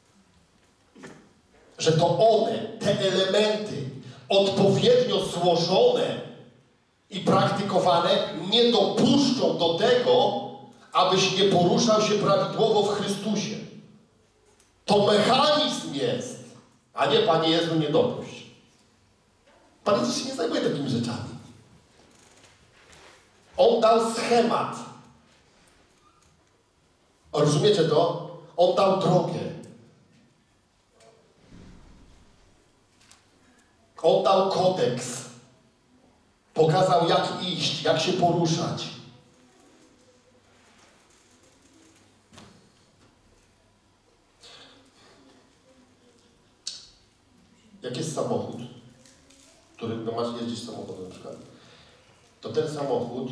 Że to one, te elementy, odpowiednio złożone i praktykowane, nie dopuszczą do tego, abyś nie poruszał się prawidłowo w Chrystusie. To mechanizm jest, a nie Panie Jezu, nie dopuść. Pan Jezus się nie zajmuje takimi rzeczami. On dał schemat. Rozumiecie to? On dał drogę. On dał kodeks. Pokazał, jak iść, jak się poruszać. Jak jest samochód, który no masz jeździć samochodem na przykład, to ten samochód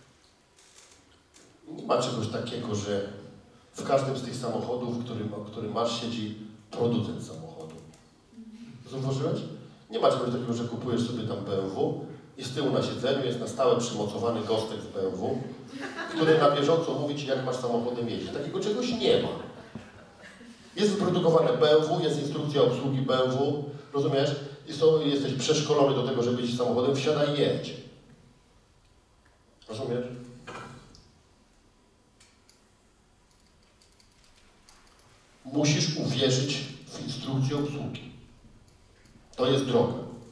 nie ma czegoś takiego, że w każdym z tych samochodów, w którym, w którym masz, siedzi producent samochodu. Zauważyłeś? Nie ma czegoś takiego, że kupujesz sobie tam B M W i z tyłu na siedzeniu jest na stałe przymocowany gostek z B M W, który na bieżąco mówi Ci, jak masz samochodem jeździć. Takiego czegoś nie ma. Jest wyprodukowane B M W, jest instrukcja obsługi B M W, rozumiesz? I są, jesteś przeszkolony do tego, żeby jeździć samochodem, wsiadaj i jedź. Rozumiesz? Musisz uwierzyć w instrukcję obsługi. To jest droga.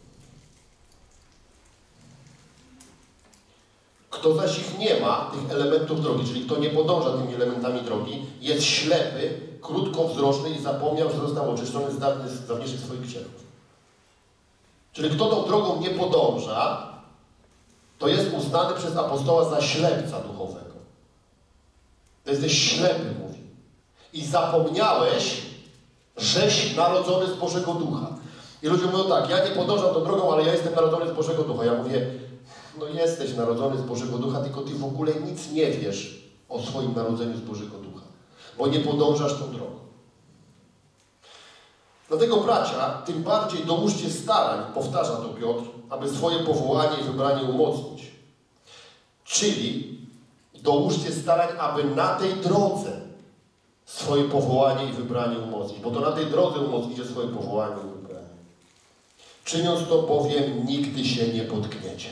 Kto zaś ich nie ma, tych elementów drogi, czyli kto nie podąża tymi elementami drogi, jest ślepy, krótkowzroczny i zapomniał, że został oczyszczony z dawniejszych swoich grzechów. Czyli kto tą drogą nie podąża, to jest uznany przez apostoła za ślepca duchowego. To jesteś ślepy, mówi. I zapomniałeś, żeś narodzony z Bożego Ducha. I ludzie mówią tak: ja nie podążam tą drogą, ale ja jestem narodzony z Bożego Ducha. Ja mówię: no jesteś narodzony z Bożego Ducha, tylko ty w ogóle nic nie wiesz o swoim narodzeniu z Bożego Ducha, bo nie podążasz tą drogą. Dlatego, bracia, tym bardziej dołóżcie starań, powtarza to Piotr, aby swoje powołanie i wybranie umocnić. Czyli dołóżcie starań, aby na tej drodze swoje powołanie i wybranie umocnić, bo to na tej drodze umocnicie swoje powołanie i wybranie. Czyniąc to bowiem, nigdy się nie potkniecie.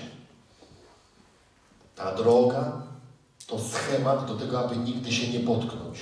Ta droga to schemat do tego, aby nigdy się nie potknąć.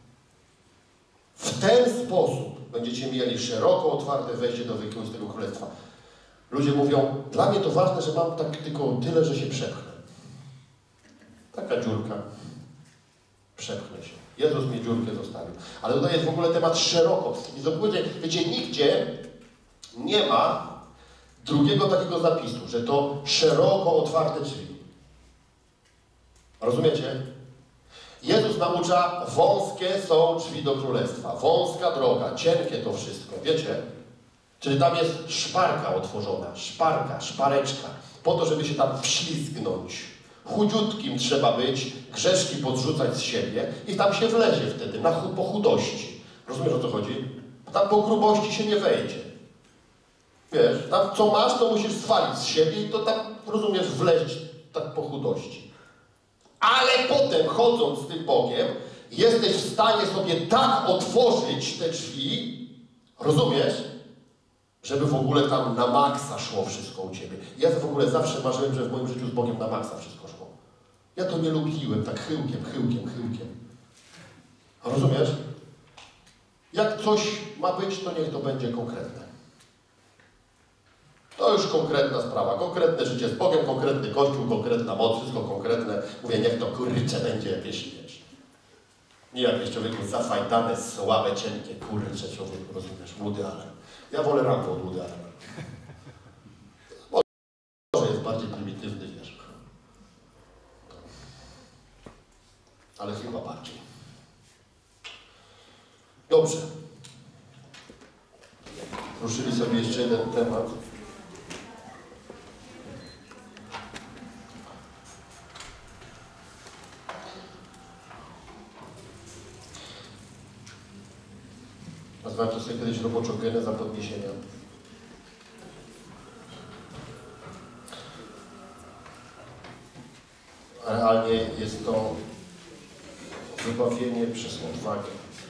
W ten sposób będziecie mieli szeroko otwarte wejście do wiekuistego królestwa. Ludzie mówią: dla mnie to ważne, że mam tak tylko tyle, że się przepchnę. Taka dziurka. Przepchnę się. Jezus mi dziurkę zostawił. Ale tutaj jest w ogóle temat szeroko. I zobaczcie, wiecie, nigdzie nie ma drugiego takiego zapisu, że to szeroko otwarte drzwi. Rozumiecie? Jezus naucza: wąskie są drzwi do królestwa. Wąska droga, cienkie to wszystko. Wiecie? Czyli tam jest szparka otworzona. Szparka, szpareczka. Po to, żeby się tam wślizgnąć. Chudziutkim trzeba być, grzeszki podrzucać z siebie i tam się wlezie wtedy, na, po chudości. Rozumiesz, o co chodzi? Tam po grubości się nie wejdzie. Wiesz, tam co masz, to musisz zwalić z siebie i to tam, rozumiesz, wleźć tak po chudości. Ale potem, chodząc z tym Bogiem, jesteś w stanie sobie tak otworzyć te drzwi, rozumiesz, żeby w ogóle tam na maksa szło wszystko u Ciebie. Ja w ogóle zawsze marzyłem, że w moim życiu z Bogiem na maksa wszystko szło. Ja to nie lubiłem, tak chyłkiem, chyłkiem, chyłkiem. Rozumiesz? Jak coś ma być, to niech to będzie konkretne. To już konkretna sprawa. Konkretne życie z Bogiem, konkretny Kościół, konkretna moc, wszystko konkretne. Mówię, niech to kurcze będzie jakieś, wiesz. Nie jakieś człowieku zafajtane, słabe, cienkie, kurcze człowieku, rozumiesz, Woody Allen. Ja wolę Rambo od Woody Allena. Może jest bardziej prymitywny, wiesz. Ale chyba bardziej. Dobrze. Ruszyli sobie jeszcze jeden temat. Nazwałem to sobie kiedyś roboczo geneza podniesienia. Realnie jest to wybawienie przez odwagę.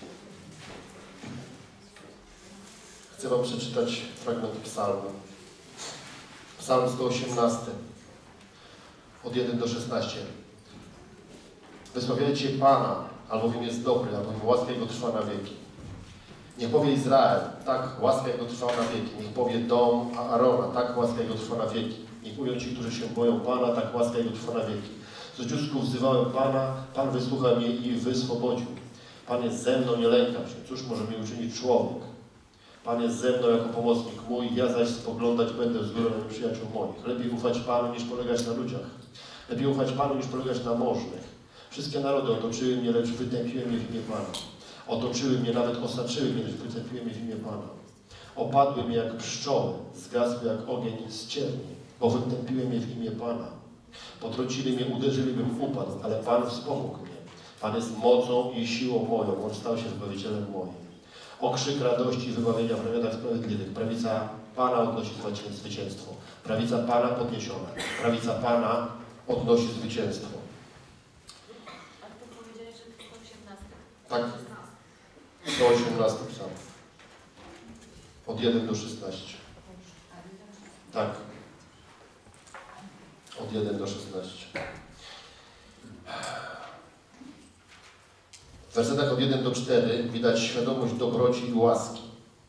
Chcę wam przeczytać fragment psalmu. Psalm sto osiemnasty, od pierwszego do szesnastego. Wysławiajcie Pana, albowiem jest dobry, albowiem łaska Jego trwa na wieki. Niech powie Izrael, tak, łaska Jego trwa na wieki. Niech powie dom Aarona, tak, łaska Jego trwa na wieki. Niech mówią ci, którzy się boją Pana, tak, łaska Jego trwa na wieki. Z ucisku wzywałem Pana, Pan wysłuchał mnie i wyswobodził. Pan jest ze mną, nie lękam się. Cóż może mi uczynić człowiek? Pan jest ze mną jako pomocnik mój, ja zaś spoglądać będę z góry na przyjaciół moich. Lepiej ufać Panu, niż polegać na ludziach. Lepiej ufać Panu, niż polegać na możnych. Wszystkie narody otoczyły mnie, lecz wytępiłem je w imię Pana. Otoczyły mnie, nawet osaczyły mnie, lecz wytępiłem je w imię Pana. Opadły mnie jak pszczoły, zgasły jak ogień z cierni, bo wytępiłem je w imię Pana. Potrącili mnie, uderzyli, bym upadł, ale Pan wspomógł mnie. Pan jest mocą i siłą moją, On stał się wybawicielem moim. Okrzyk radości i wybawienia w ramionach sprawiedliwych. Prawica Pana odnosi zwycięstwo. Prawica Pana podniesiona. Prawica Pana odnosi zwycięstwo. A to powiedziałeś, że sto osiemnasty. Tak. sto osiemnasty psalm. Od pierwszego do szesnastego. Tak. Od pierwszego do szesnastego. W wersetach od pierwszego do czwartego widać świadomość dobroci i łaski.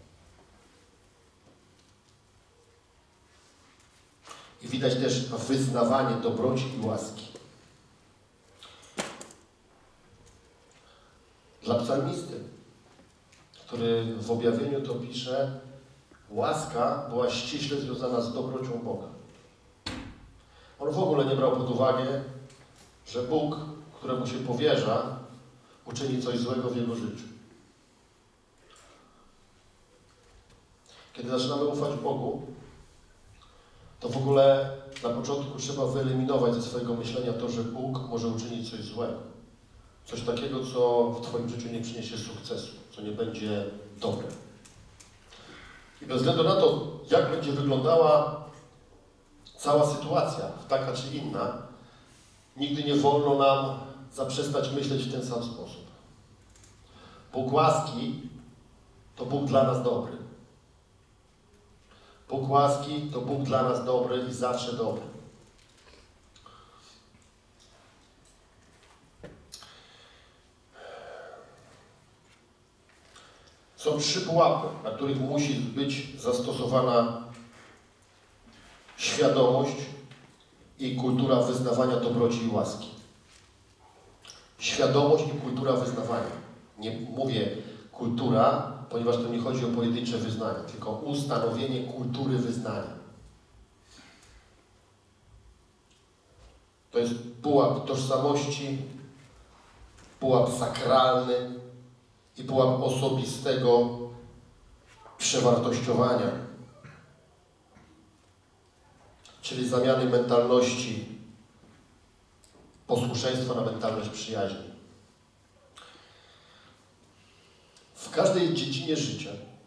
I widać też wyznawanie dobroci i łaski. Dla psalmisty, który w objawieniu to pisze, łaska była ściśle związana z dobrocią Boga. On w ogóle nie brał pod uwagę, że Bóg, któremu się powierza, uczyni coś złego w jego życiu. Kiedy zaczynamy ufać Bogu, to w ogóle na początku trzeba wyeliminować ze swojego myślenia to, że Bóg może uczynić coś złego. Coś takiego, co w twoim życiu nie przyniesie sukcesu, co nie będzie dobre. I bez względu na to, jak będzie wyglądała cała sytuacja, taka czy inna, nigdy nie wolno nam zaprzestać myśleć w ten sam sposób. Bóg łaski to Bóg dla nas dobry. Bóg łaski to Bóg dla nas dobry i zawsze dobry. Są trzy pułapy, na których musi być zastosowana świadomość i kultura wyznawania dobroci i łaski. Świadomość i kultura wyznawania. Nie mówię kultura, ponieważ to nie chodzi o pojedyncze wyznania, tylko ustanowienie kultury wyznania. To jest pułap tożsamości, pułap sakralny i pułap osobistego przewartościowania, czyli zamiany mentalności posłuszeństwa na mentalność przyjaźni. W każdej dziedzinie życia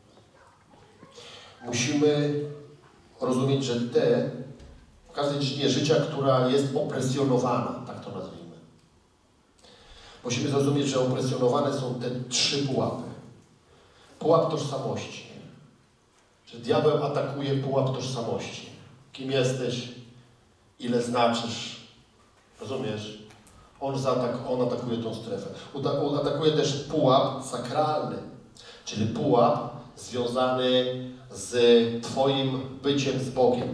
musimy rozumieć, że te, w każdej dziedzinie życia, która jest opresjonowana, tak to nazwijmy, musimy zrozumieć, że opresjonowane są te trzy pułapy. Pułap tożsamości. Że diabeł atakuje pułap tożsamości. Kim jesteś? Ile znaczysz? Rozumiesz? On, zaatak, on atakuje tą strefę. On atakuje też pułap sakralny, czyli pułap związany z twoim byciem z Bogiem.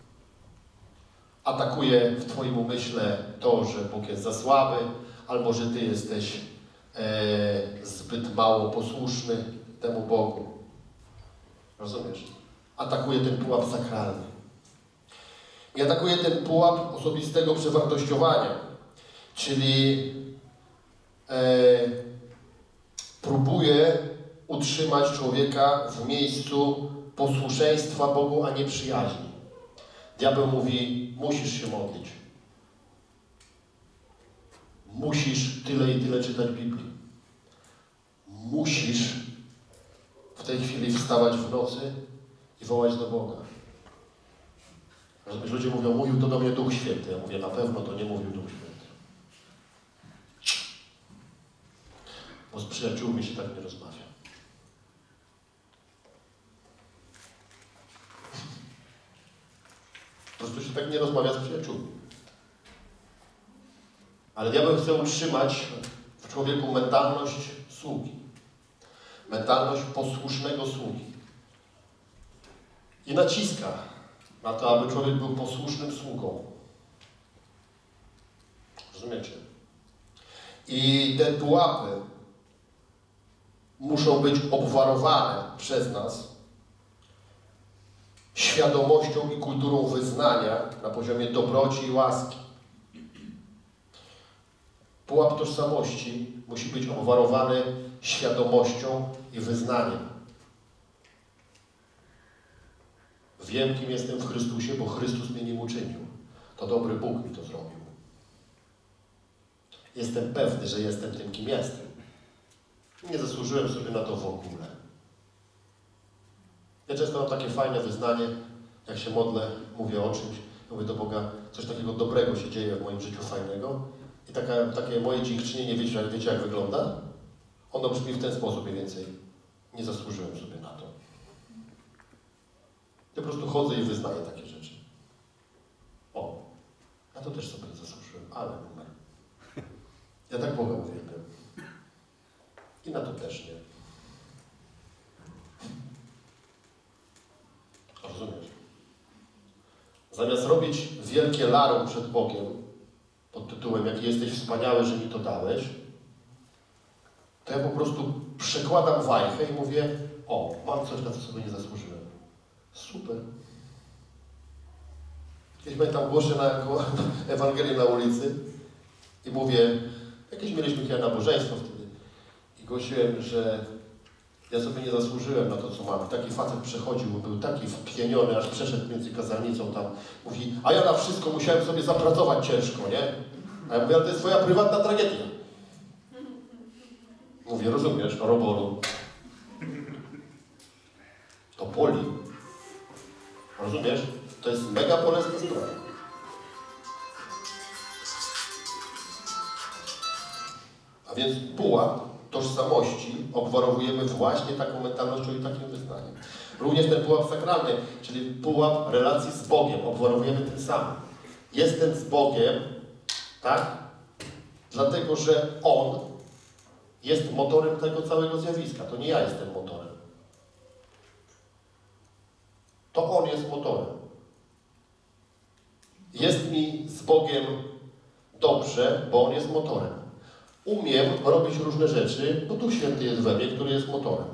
Atakuje w twoim umyśle to, że Bóg jest za słaby, albo że ty jesteś e, zbyt mało posłuszny temu Bogu. Rozumiesz? Atakuje ten pułap sakralny. I atakuje ten pułap osobistego przewartościowania, czyli e, próbuje utrzymać człowieka w miejscu posłuszeństwa Bogu, a nie przyjaźni. Diabeł mówi, musisz się modlić. Musisz tyle i tyle czytać Biblii. Musisz w tej tej chwili wstawać w nocy i wołać do Boga. Rozumiesz, ludzie mówią, mówił to do mnie Duch Święty. Ja mówię, na pewno to nie mówił Duch Święty. Bo z przyjaciółmi się tak nie rozmawia. Po prostu się tak nie rozmawia z przyjaciółmi. Ale diabeł chce utrzymać w człowieku mentalność sługi. Mentalność posłusznego sługi. I naciska na to, aby człowiek był posłusznym sługą. Rozumiecie? I te pułapy muszą być obwarowane przez nas świadomością i kulturą wyznania na poziomie dobroci i łaski. Pułap tożsamości musi być obwarowany świadomością i wyznaniem. Wiem, kim jestem w Chrystusie, bo Chrystus mnie nim uczynił. To dobry Bóg mi to zrobił. Jestem pewny, że jestem tym, kim jestem. Nie zasłużyłem sobie na to w ogóle. Ja często mam takie fajne wyznanie, jak się modlę, mówię o czymś, mówię do Boga, coś takiego dobrego się dzieje w moim życiu fajnego. I taka, takie moje dziękczynienie, wiecie, jak, wiecie jak wygląda? Ono brzmi w ten sposób mniej więcej. Nie zasłużyłem sobie na to. Ja po prostu chodzę i wyznaję takie rzeczy. O, na to też sobie zasłużyłem, ale numer. Ja tak Boga uwielbiam. I na to też nie. Rozumiesz? Zamiast robić wielkie larum przed Bogiem, pod tytułem, jaki jesteś wspaniały, że mi to dałeś, to ja po prostu przekładam wajchę i mówię, o, mam coś, na co sobie nie zasłużyłem. Super. Kiedyś pamiętam, głoszę na Ewangelię na ulicy i mówię, jakieś mieliśmy takie nabożeństwo wtedy i głosiłem, że ja sobie nie zasłużyłem na to, co mam. Taki facet przechodził, był taki wpieniony, aż przeszedł między kazalnicą tam. Mówi, a ja na wszystko musiałem sobie zapracować ciężko, nie? A ja mówię, ale to jest twoja prywatna tragedia. Mówię, rozumiesz, roboru. To boli. Rozumiesz? To jest mega bolesna sprawa. A więc pułap tożsamości obwarowujemy właśnie taką mentalnością i takim wyznaniem. Również ten pułap sakralny, czyli pułap relacji z Bogiem, obwarowujemy tym samym. Jestem z Bogiem, tak? Dlatego, że On jest motorem tego całego zjawiska. To nie ja jestem motorem. To On jest motorem. Jest mi z Bogiem dobrze, bo On jest motorem. Umiem robić różne rzeczy, bo Duch Święty jest we mnie, który jest motorem.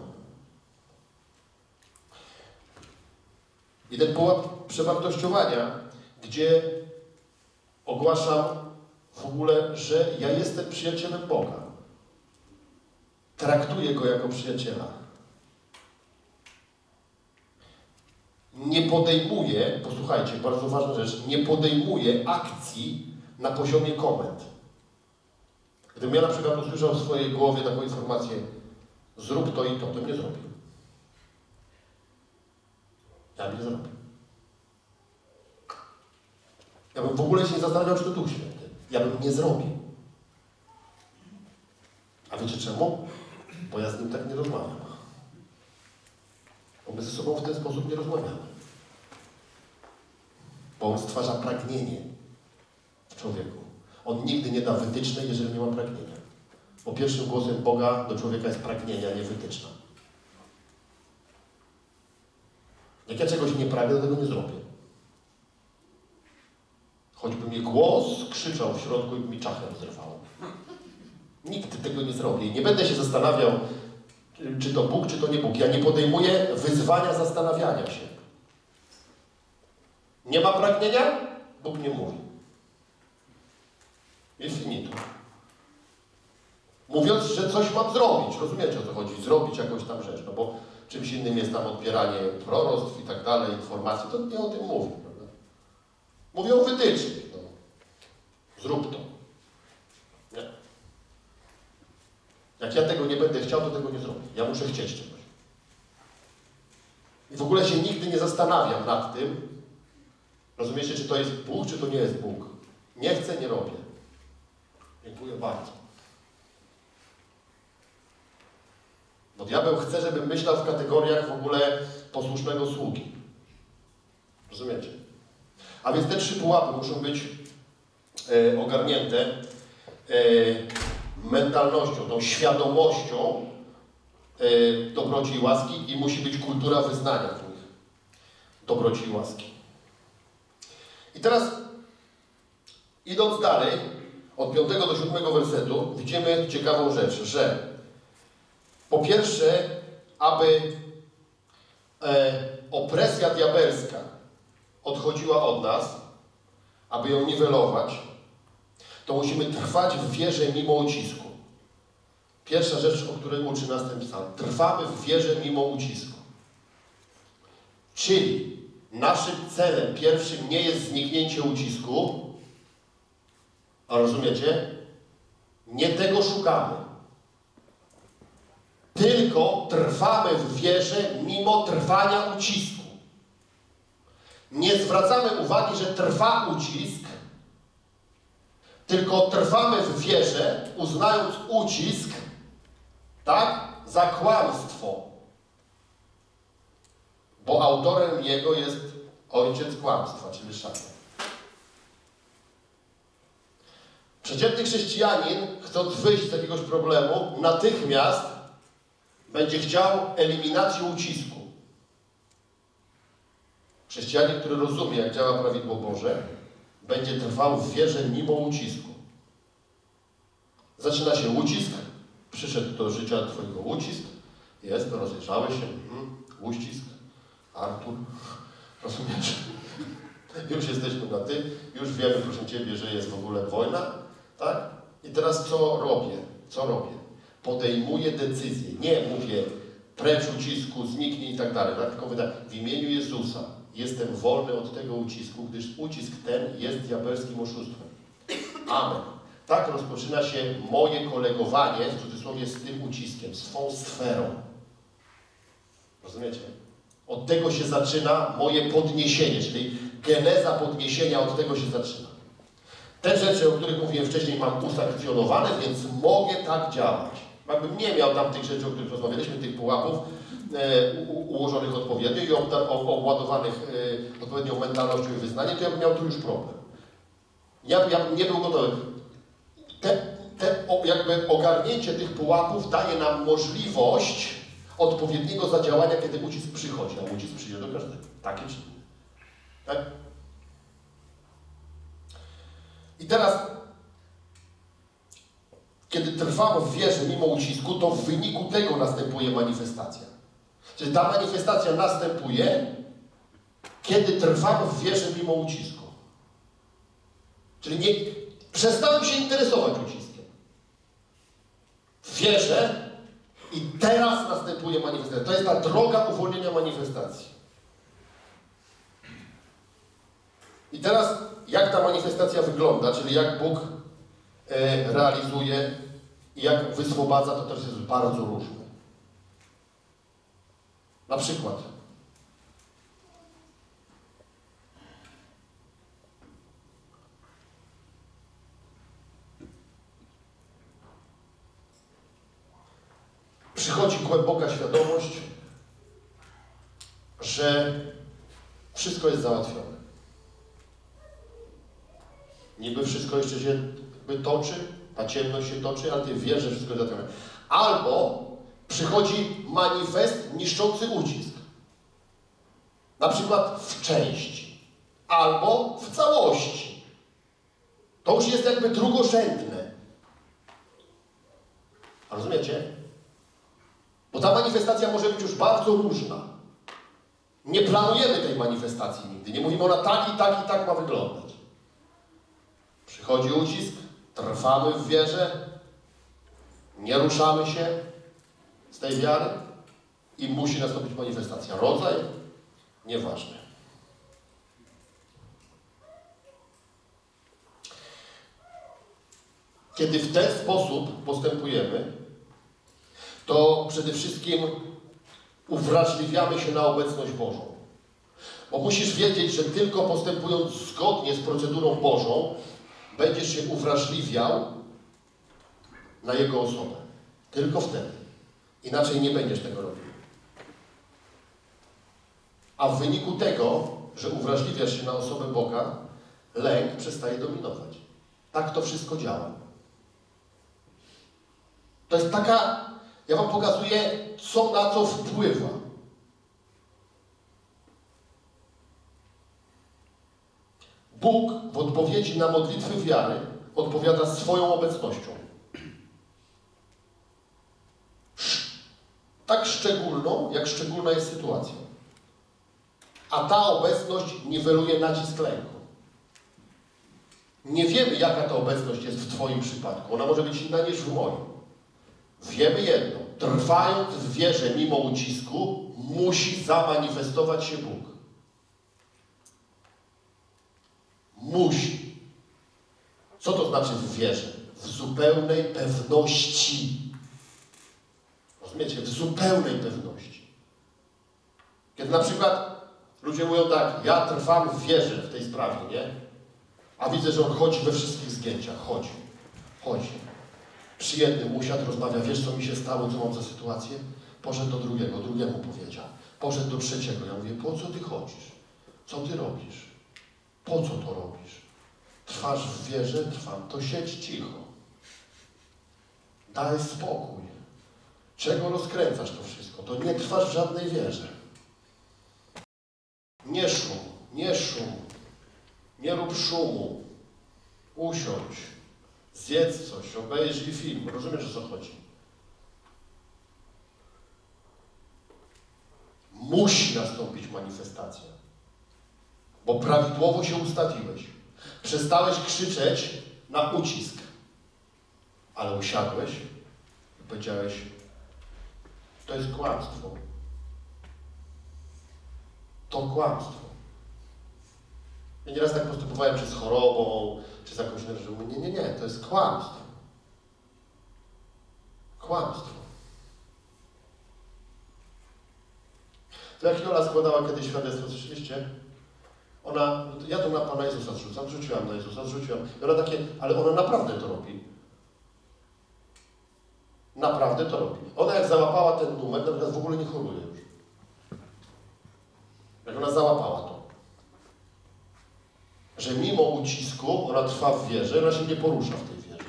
I ten pułap przewartościowania, gdzie ogłaszam w ogóle, że ja jestem przyjacielem Boga. Traktuję Go jako przyjaciela. Nie podejmuję, posłuchajcie, bardzo ważna rzecz, nie podejmuję akcji na poziomie komend. Gdybym ja na przykład usłyszał w swojej głowie taką informację, zrób to i to, to bym nie zrobił. Ja bym nie zrobił. Ja bym w ogóle się nie zastanawiał, czy to Duch Święty. Ja bym nie zrobił. A wiecie czemu? Bo ja z Nim tak nie rozmawiam. Bo my ze sobą w ten sposób nie rozmawiamy. Bo On stwarza pragnienie w człowieku. On nigdy nie da wytycznej, jeżeli nie ma pragnienia. Bo pierwszym głosem Boga do człowieka jest pragnienie, a nie wytyczna. Jak ja czegoś nie pragnę, to tego nie zrobię. Choćby mi głos krzyczał w środku i mi czachę zerwało. Nigdy tego nie zrobię. I nie będę się zastanawiał, czy to Bóg, czy to nie Bóg. Ja nie podejmuję wyzwania zastanawiania się. Nie ma pragnienia? Bóg nie mówi. Jest finito. Mówiąc, że coś mam zrobić. Rozumiecie, o co chodzi? Zrobić jakąś tam rzecz. No bo czymś innym jest tam odbieranie proroctw i tak dalej, informacji. To nie o tym mówię, prawda? Mówię o wytycznych. No. Zrób to. Nie. Jak ja tego nie będę chciał, to tego nie zrobię. Ja muszę chcieć czegoś. w ogóle się nigdy nie zastanawiam nad tym, rozumiecie, czy to jest Bóg, czy to nie jest Bóg. Nie chcę, nie robię. Dziękuję bardzo. Bo diabeł chce, żebym myślał w kategoriach w ogóle posłusznego sługi. Rozumiecie? A więc te trzy pułapy muszą być e, ogarnięte e, mentalnością, tą świadomością e, dobroci i łaski i musi być kultura wyznania w nich dobroci i łaski. I teraz, idąc dalej, od piątego do siódmego wersetu, widzimy ciekawą rzecz, że po pierwsze, aby e, opresja diabelska odchodziła od nas, aby ją niwelować, to musimy trwać w wierze mimo ucisku. Pierwsza rzecz, o której uczy nas ten psalm. Trwamy w wierze mimo ucisku. Czyli naszym celem pierwszym nie jest zniknięcie ucisku, a rozumiecie? Nie tego szukamy. Tylko trwamy w wierze mimo trwania ucisku. Nie zwracamy uwagi, że trwa ucisk, tylko trwamy w wierze, uznając ucisk, tak, za kłamstwo. Bo autorem jego jest ojciec kłamstwa, czyli szatan. Przeciętny chrześcijanin, chcąc wyjść z jakiegoś problemu, natychmiast będzie chciał eliminacji ucisku. Chrześcijanin, który rozumie, jak działa prawidło Boże, będzie trwał w wierze mimo ucisku. Zaczyna się ucisk, przyszedł do życia twojego ucisk, jest, rozejrzałeś się, mhm, uścisk, Artur, rozumiesz? Już jesteśmy na ty, już wiemy, proszę Ciebie, że jest w ogóle wojna, tak? I teraz co robię? Co robię? Podejmuję decyzję. Nie mówię precz ucisku, zniknij i tak dalej, tak? Tylko mówię w imieniu Jezusa jestem wolny od tego ucisku, gdyż ucisk ten jest diabelskim oszustwem. Amen. Tak rozpoczyna się moje kolegowanie, w cudzysłowie, z tym uciskiem, swą sferą. Rozumiecie? Od tego się zaczyna moje podniesienie, czyli geneza podniesienia, od tego się zaczyna. Te rzeczy, o których mówiłem wcześniej, mam usankcjonowane, więc mogę tak działać. Jakbym nie miał tam tych rzeczy, o których rozmawialiśmy, tych pułapów e, u, ułożonych odpowiednio i obładowanych e, odpowiednią mentalnością i wyznaniem, to ja bym miał tu już problem. Ja, ja bym nie był gotowy. Te, te, o, jakby ogarnięcie tych pułapów daje nam możliwość odpowiedniego zadziałania, kiedy ucisk przychodzi, a ucisk przyjdzie do każdego. Takie czy inne. Tak? I teraz, kiedy trwamy w wierze mimo ucisku, to w wyniku tego następuje manifestacja. Czyli ta manifestacja następuje, kiedy trwamy w wierze mimo ucisku. Czyli nie przestałem się interesować uciskiem. Wierzę i teraz następuje manifestacja. To jest ta droga uwolnienia manifestacji. I teraz, jak ta manifestacja wygląda, czyli jak Bóg e, realizuje i jak wyswobadza, to też jest bardzo różne. Na przykład, przychodzi głęboka świadomość, że wszystko jest załatwione. Niby wszystko jeszcze się toczy, ta ciemność się toczy, ale ty wiesz, że wszystko jest załatwione. Albo przychodzi manifest niszczący ucisk. Na przykład w części. Albo w całości. To już jest jakby drugorzędne. A rozumiecie? Bo ta manifestacja może być już bardzo różna. Nie planujemy tej manifestacji nigdy. Nie mówimy, ona tak i tak i tak ma wyglądać. Przychodzi ucisk, trwamy w wierze, nie ruszamy się z tej wiary i musi nastąpić manifestacja. Rodzaj? Nieważne. Kiedy w ten sposób postępujemy, to przede wszystkim uwrażliwiamy się na obecność Bożą. Bo musisz wiedzieć, że tylko postępując zgodnie z procedurą Bożą, będziesz się uwrażliwiał na Jego osobę. Tylko wtedy. Inaczej nie będziesz tego robił. A w wyniku tego, że uwrażliwiasz się na osobę Boga, lęk przestaje dominować. Tak to wszystko działa. To jest taka... Ja wam pokazuję, co na co wpływa. Bóg w odpowiedzi na modlitwy wiary odpowiada swoją obecnością. Tak szczególną, jak szczególna jest sytuacja. A ta obecność niweluje nacisk lęku. Nie wiemy, jaka ta obecność jest w Twoim przypadku. Ona może być inna niż w moim. Wiemy jedno. Trwając w wierze mimo ucisku, musi zamanifestować się Bóg. Musi. Co to znaczy w wierze? W zupełnej pewności. Rozumiecie? W zupełnej pewności. Kiedy na przykład ludzie mówią tak, ja trwam w wierze w tej sprawie, nie? A widzę, że on chodzi we wszystkich zgięciach. Chodzi. Chodzi. Przy jednym usiadł, rozmawia, wiesz co mi się stało, co mam za sytuację? Poszedł do drugiego, drugiemu powiedział. Poszedł do trzeciego. Ja mówię, po co ty chodzisz? Co ty robisz? Po co to robisz? Trwasz w wierze? Trwam. To siedź cicho. Daj spokój. Czego rozkręcasz to wszystko? To nie trwasz w żadnej wierze. Nie szum, nie szum. Nie rób szumu. Usiądź. Zjedz coś, obejrzyj film. Rozumiesz, o co chodzi? Musi nastąpić manifestacja. Bo prawidłowo się ustawiłeś. Przestałeś krzyczeć na ucisk. Ale usiadłeś i powiedziałeś, to jest kłamstwo. To kłamstwo. Ja nieraz tak postępowałem czy z chorobą, czy z jakąś inną rzeczą. Nie, nie, nie, to jest kłamstwo. Kłamstwo. To jak Jola składała kiedyś świadectwo, słyszeliście? Ona, ja to na Pana Jezusa zrzucam, zrzuciłam na Jezusa, zrzuciłam. I ona takie, ale ona naprawdę to robi. Naprawdę to robi. Ona jak załapała ten numer, to teraz w ogóle nie choruje już. Jak ona załapała to. Że mimo ucisku ona trwa w wierze, ona się nie porusza w tej wierze.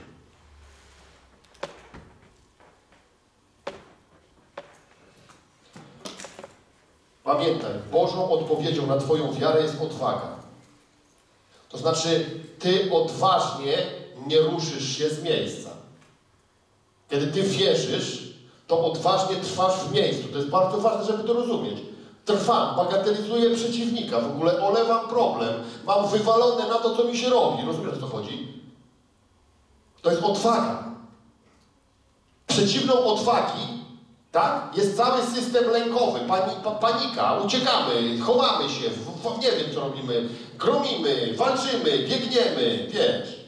Pamiętaj, Bożą odpowiedzią na Twoją wiarę jest odwaga. To znaczy, Ty odważnie nie ruszysz się z miejsca. Kiedy Ty wierzysz, to odważnie trwasz w miejscu. To jest bardzo ważne, żeby to rozumieć. Trwam, bagatelizuję przeciwnika, w ogóle olewam problem, mam wywalone na to, co mi się robi. Rozumiesz, o co chodzi? To jest odwaga. Przeciwną odwagi, tak, jest cały system lękowy, pani, pa, panika, uciekamy, chowamy się, w, w, nie wiem, co robimy, gromimy, walczymy, biegniemy, wiesz.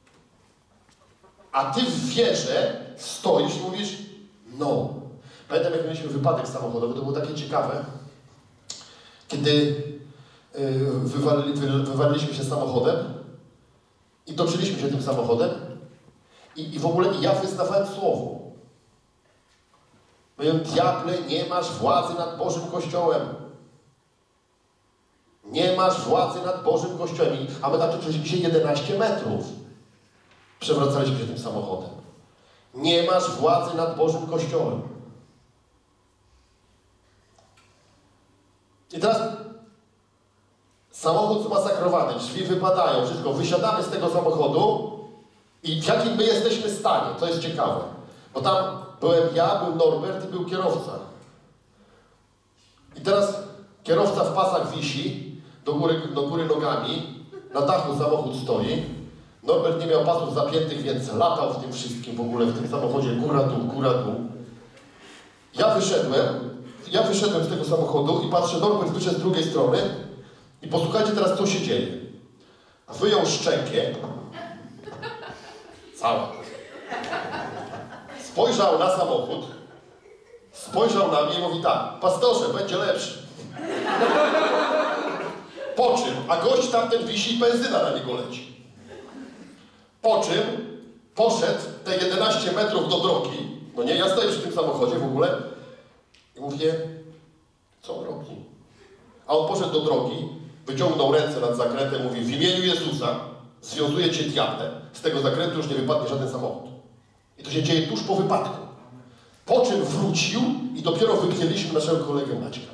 A ty w wierze stoisz i mówisz, no. Pamiętam, jak mieliśmy wypadek samochodowy, to było takie ciekawe. Kiedy yy, wywali, wy, wywaliliśmy się samochodem i toczyliśmy się tym samochodem i, i w ogóle i ja wyznawałem słowo. Mówię, diable, nie masz władzy nad Bożym Kościołem. Nie masz władzy nad Bożym Kościołem. A my tak toczyliśmy się jedenaście metrów. Przewracaliśmy się tym samochodem. Nie masz władzy nad Bożym Kościołem. I teraz samochód zmasakrowany, drzwi wypadają, wszystko. Wysiadamy z tego samochodu i w jakim my jesteśmy stanie. To jest ciekawe. Bo tam byłem ja, był Norbert i był kierowca. I teraz kierowca w pasach wisi, do góry, do góry nogami, na dachu samochód stoi. Norbert nie miał pasów zapiętych, więc latał w tym wszystkim w ogóle, w tym samochodzie, góra, dół, góra, dół. Ja wyszedłem, ja wyszedłem z tego samochodu i patrzę, Norbert wyszedł z drugiej strony i posłuchajcie teraz, co się dzieje. Wyjął szczękę, cała. Spojrzał na samochód, Spojrzał na mnie i mówi tak, pastorze, będzie lepszy. Po czym, a gość tamten wisi i benzyna na niego leci. Po czym poszedł te jedenaście metrów do drogi, no nie, ja stoję przy tym samochodzie w ogóle i mówię, co on robi? A on poszedł do drogi, wyciągnął ręce nad zakrętem, mówi, w imieniu Jezusa związuje cię diabłem, z tego zakrętu już nie wypadnie żaden samochód. I to się dzieje tuż po wypadku. Po czym wrócił i dopiero wypchnięliśmy naszego kolegę Maćka.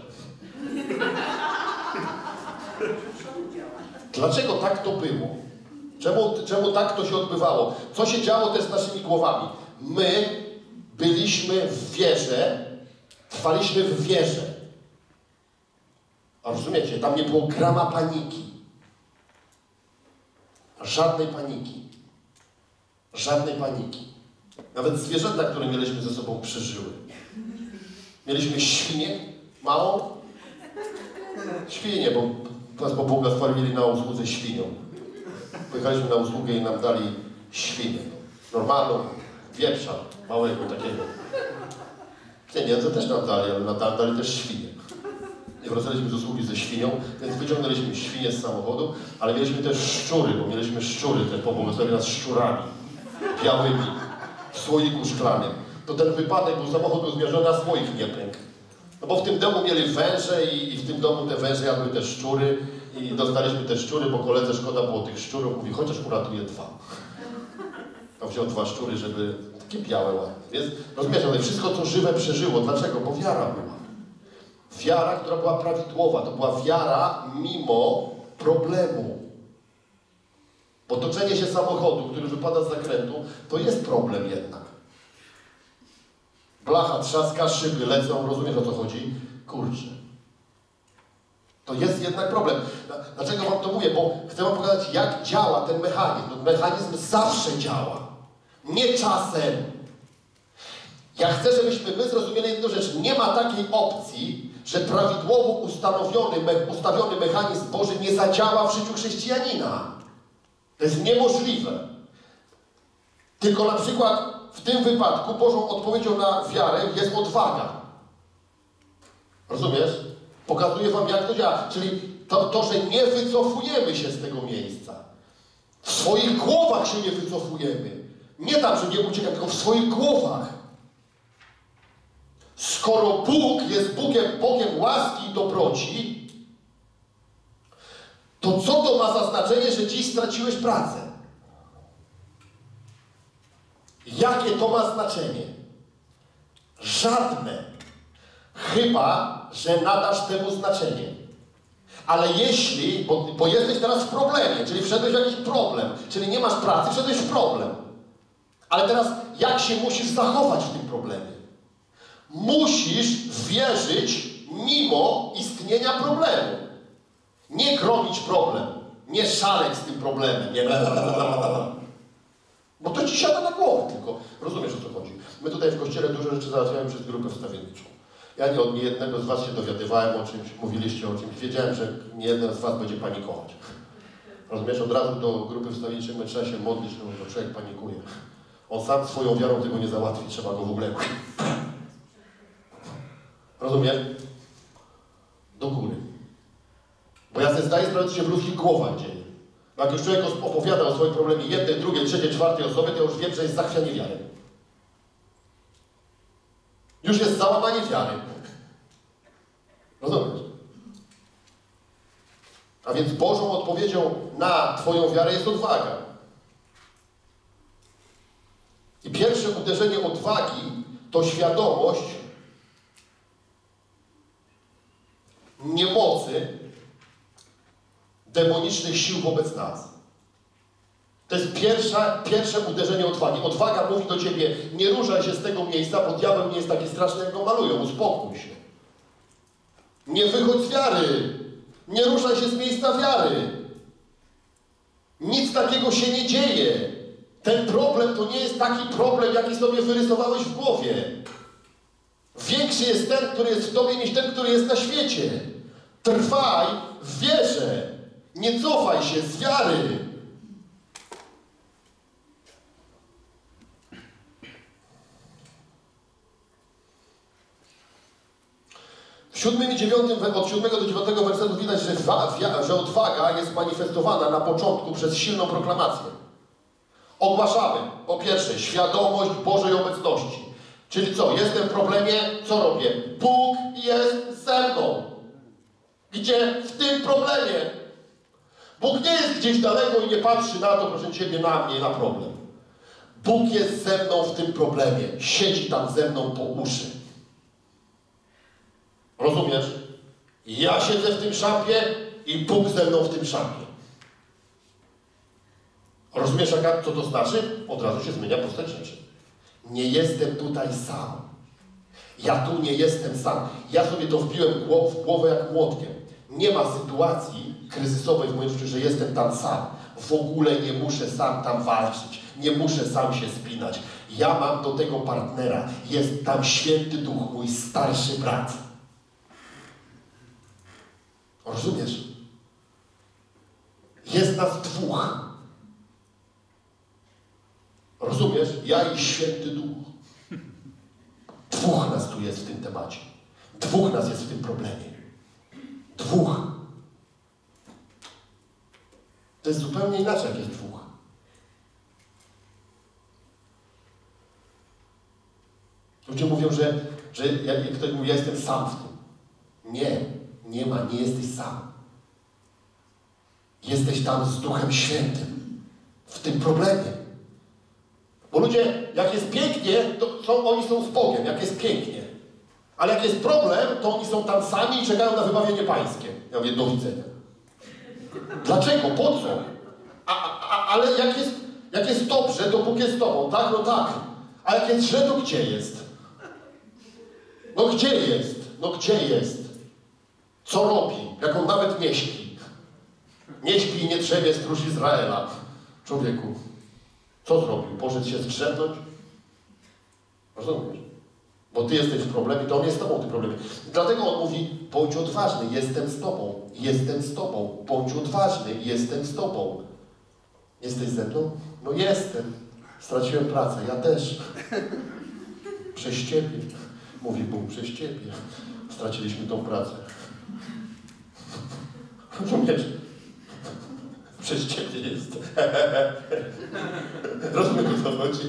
Dlaczego tak to było? Czemu, czemu tak to się odbywało? Co się działo też z naszymi głowami? My byliśmy w wierze, trwaliśmy w wierze. A rozumiecie, tam nie było grama paniki. Żadnej paniki. Żadnej paniki. Nawet zwierzęta, które mieliśmy ze sobą, przeżyły. Mieliśmy świnię małą. Świnię, bo nas po błogosławili na usłudze świnią. Pojechaliśmy na usługę i nam dali świnię. Normalną, wieprza, małego takiego. Pieniądze też nam dali, ale nam dali też świnię. Nie wracaliśmy z usługi ze świnią, więc wyciągnęliśmy świnię z samochodu, ale mieliśmy też szczury, bo mieliśmy szczury, te pobłogosławili nas szczurami, białymi, w słoiku szklanym. To ten wypadek, bo samochód był zmierzony, a słoik nie pękł. No bo w tym domu mieli węże i, i w tym domu te węże jadły te szczury i dostaliśmy te szczury, bo koledze szkoda było tych szczurów, mówi, chociaż uratuje dwa. To wziął dwa szczury, żeby takie białe ładne. Więc rozumiecie, wszystko co żywe przeżyło. Dlaczego? Bo wiara była. Wiara, która była prawidłowa. To była wiara mimo problemu. Bo toczenie się samochodu, który wypada z zakrętu, to jest problem jednak. Blacha trzaska, szyby lecą, rozumiesz o co chodzi? Kurczę. To jest jednak problem. Dlaczego wam to mówię? Bo chcę wam pokazać, jak działa ten mechanizm. Ten mechanizm zawsze działa. Nie czasem. Ja chcę, żebyśmy my zrozumieli jedną rzecz. Nie ma takiej opcji, że prawidłowo ustanowiony, me, ustawiony mechanizm Boży nie zadziała w życiu chrześcijanina. To jest niemożliwe. Tylko na przykład w tym wypadku Bożą odpowiedzią na wiarę jest odwaga. Rozumiesz? Pokazuję wam, jak to działa. Czyli to, to, że nie wycofujemy się z tego miejsca. W swoich głowach się nie wycofujemy. Nie tam, że nie uciekamy, tylko w swoich głowach. Skoro Bóg jest Bogiem, Bogiem łaski i dobroci, to co to ma za znaczenie, że dziś straciłeś pracę? Jakie to ma znaczenie? Żadne. Chyba, że nadasz temu znaczenie. Ale jeśli, bo, bo jesteś teraz w problemie, czyli wszedłeś w jakiś problem, czyli nie masz pracy, wszedłeś w problem. Ale teraz jak się musisz zachować w tym problemie? Musisz wierzyć mimo istnienia problemu. Nie gromić problem. Nie szaleć z tym problemem. Nie blablabla. Bo to ci siada na głowę tylko. Rozumiesz, o co chodzi? My tutaj w kościele dużo rzeczy załatwiamy przez grupę wstawienniczą. Ja nie od niejednego z was się dowiadywałem o czymś, mówiliście o czymś. Wiedziałem, że niejeden z was będzie panikować. Rozumiesz? Od razu do grupy wstawienniczej my trzeba się modlić, no to człowiek panikuje. On sam swoją wiarą tego nie załatwi. Trzeba go w ogóle... Rozumiesz? Do góry. Bo ja sobie zdaję sprawę, co się w ludzkich głowach dzieje. Jak już człowiek opowiada o swoim problemie jednej, drugiej, trzeciej, czwartej osobie, to już wiem, że jest zachwianie wiary. Już jest załamanie wiary. Rozumiesz? A więc Bożą odpowiedzią na twoją wiarę jest odwaga. I pierwsze uderzenie odwagi to świadomość niemocy demonicznych sił wobec nas. To jest pierwsza, pierwsze uderzenie odwagi. Odwaga mówi do ciebie, nie ruszaj się z tego miejsca, bo diabeł nie jest taki straszny, jak go malują. Uspokój się. Nie wychodź z wiary. Nie ruszaj się z miejsca wiary. Nic takiego się nie dzieje. Ten problem to nie jest taki problem, jaki sobie wyrysowałeś w głowie. Większy jest ten, który jest w tobie, niż ten, który jest na świecie. Trwaj w wierze. Nie cofaj się z wiary. siódmym i dziewiątym, od siódmego do dziewiątego wersetu widać, że, wa, że odwaga jest manifestowana na początku przez silną proklamację. Ogłaszamy, po pierwsze, świadomość Bożej obecności. Czyli co? Jestem w problemie, co robię? Bóg jest ze mną. Gdzie? W tym problemie. Bóg nie jest gdzieś daleko i nie patrzy na to, proszę Ciebie, na mnie, na problem. Bóg jest ze mną w tym problemie. Siedzi tam ze mną po uszy. Rozumiesz? Ja siedzę w tym szapie i Bóg ze mną w tym szapie. Rozumiesz, jaka, co to znaczy? Od razu się zmienia postać rzeczy. Nie jestem tutaj sam. Ja tu nie jestem sam. Ja sobie to wbiłem w głowę jak młotkiem. Nie ma sytuacji kryzysowej w moim życiu, że jestem tam sam. W ogóle nie muszę sam tam walczyć. Nie muszę sam się spinać. Ja mam do tego partnera. Jest tam Święty Duch, mój starszy brat. Rozumiesz? Jest nas dwóch. Rozumiesz? Ja i Święty Duch. Dwóch nas tu jest w tym temacie. Dwóch nas jest w tym problemie. Dwóch. To jest zupełnie inaczej, jak jest dwóch. Ludzie mówią, że, że jak ktoś mówi, ja jestem sam w tym. Nie, nie ma, nie jesteś sam. Jesteś tam z Duchem Świętym. W tym problemie. Bo ludzie, jak jest pięknie, to są, oni są z Bogiem, jak jest pięknie. Ale jak jest problem, to oni są tam sami i czekają na wybawienie pańskie. Ja mówię, do widzenia. Dlaczego? Po co? A, a, ale jak jest, jak jest dobrze, to Bóg jest z tobą, tak? No tak. A jak jest źle, to gdzie jest? No gdzie jest? No gdzie jest? Co robi? Jak on nawet nie śpi? Nie śpi i nie drzemie stróż Izraela. Człowieku, co zrobił? Poszedł się zdrzemnąć? Rozumiesz? Bo ty jesteś w problemie, to on jest z tobą w tym problemie. I dlatego on mówi, bądź odważny, jestem z tobą, jestem z tobą, bądź odważny, jestem z tobą. Jesteś ze mną? No jestem. Straciłem pracę, ja też. Przez ciebie, mówi Bóg, przez ciebie. Straciliśmy tą pracę. Rozumiesz? Przez ciebie jest. Rozumiesz, o co chodzi?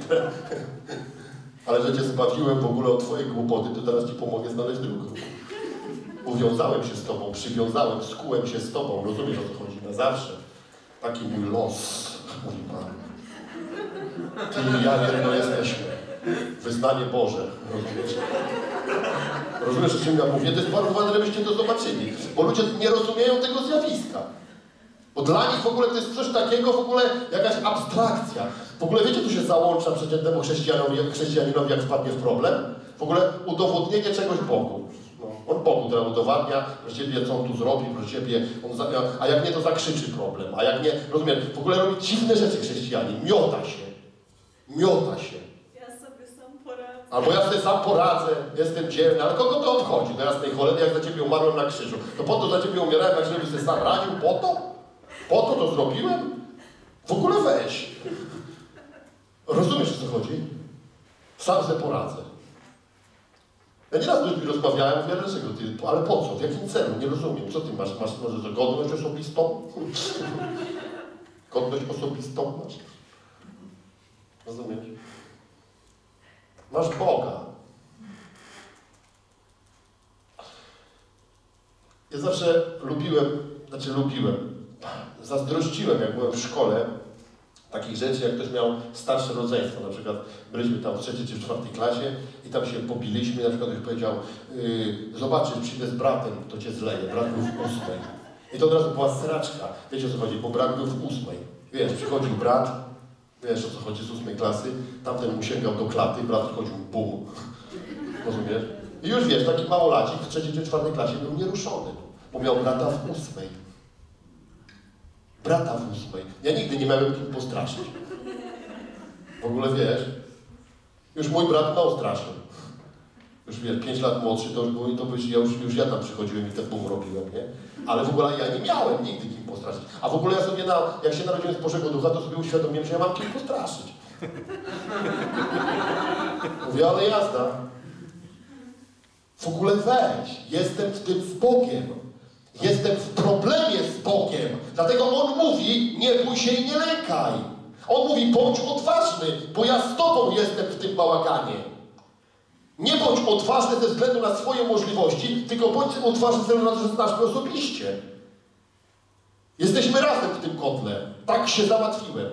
Ale że cię zbawiłem w ogóle od twojej głupoty, to teraz ci pomogę znaleźć drugą. Uwiązałem się z tobą, przywiązałem, skułem się z tobą. Rozumiesz, o co chodzi? Na zawsze. Taki mój los, mówi Pan. Ty i ja jedno jesteśmy. Wyznanie Boże. Rozumiesz? Rozumiesz, o czym ja mówię? To jest bardzo ważne, żebyście to zobaczyli. Bo ludzie nie rozumieją tego zjawiska. Bo dla nich w ogóle to jest coś takiego, w ogóle jakaś abstrakcja. W ogóle wiecie, tu się załącza przeciętnemu chrześcijaninowi, chrześcijaninowi, jak wpadnie w problem? W ogóle udowodnienie czegoś Bogu. No, on Bogu teraz udowadnia, że ciebie co on tu zrobi, że ciebie on za, a jak nie, to zakrzyczy problem. A jak nie, rozumiem, w ogóle robi dziwne rzeczy chrześcijanin. Miota się. Miota się. Ja sobie sam poradzę. Albo ja sobie sam poradzę, jestem dzielny, ale kogo to obchodzi? Do jasnej cholery, jak za ciebie umarłem na krzyżu. To po to za ciebie umierałem, jak żebym sobie sam radził? Po to? Po to to zrobiłem? W ogóle weź. Rozumiesz, o co chodzi? Sam sobie poradzę. Ja nieraz z ludźmi rozmawiałem, mówię, dlaczego ty, ale po co? W jakim celu? Nie rozumiem. Co ty masz? Masz może godność osobistą? Godność osobistą masz? Rozumiesz? Masz Boga. Ja zawsze lubiłem, znaczy lubiłem, zazdrościłem, jak byłem w szkole, takich rzeczy, jak ktoś miał starsze rodzeństwo. Na przykład byliśmy tam w trzeciej czy w czwartej klasie i tam się pobiliśmy. Na przykład ktoś powiedział, yy, zobaczysz, przyjdę z bratem, to cię zleje. Brat był w ósmej. I to od razu była sraczka. Wiecie, o co chodzi? Bo brat był w ósmej. Wiesz, przychodził brat, wiesz, o co chodzi, z ósmej klasy. Tamten mu sięgał do klaty, brat przychodził, bum. Rozumiesz? I już wiesz, taki małolacik w trzeciej czy czwartej klasie był nieruszony. Bo miał brata w ósmej. Brata w ósmej. Ja nigdy nie miałem kim postraszyć. W ogóle wiesz, już mój brat mał straszny. Już wiesz, pięć lat młodszy, to już, był, to już, ja już, już ja tam przychodziłem i ten bum robiłem, nie? Ale w ogóle ja nie miałem nigdy kim postraszyć. A w ogóle ja sobie, na, jak się narodziłem z Bożego Ducha, to sobie uświadomiłem, że ja mam kim postraszyć. Mówię, ale jazda. W ogóle weź, jestem w tym z Bogiem. Jestem w problemie z Bogiem. Dlatego On mówi, nie bój się i nie lękaj. On mówi, bądź odważny, bo ja z Tobą jestem w tym bałaganie. Nie bądź odważny ze względu na swoje możliwości, tylko bądź odważny ze względu na to, że znasz mnie osobiście. Jesteśmy razem w tym kotle. Tak się załatwiłem.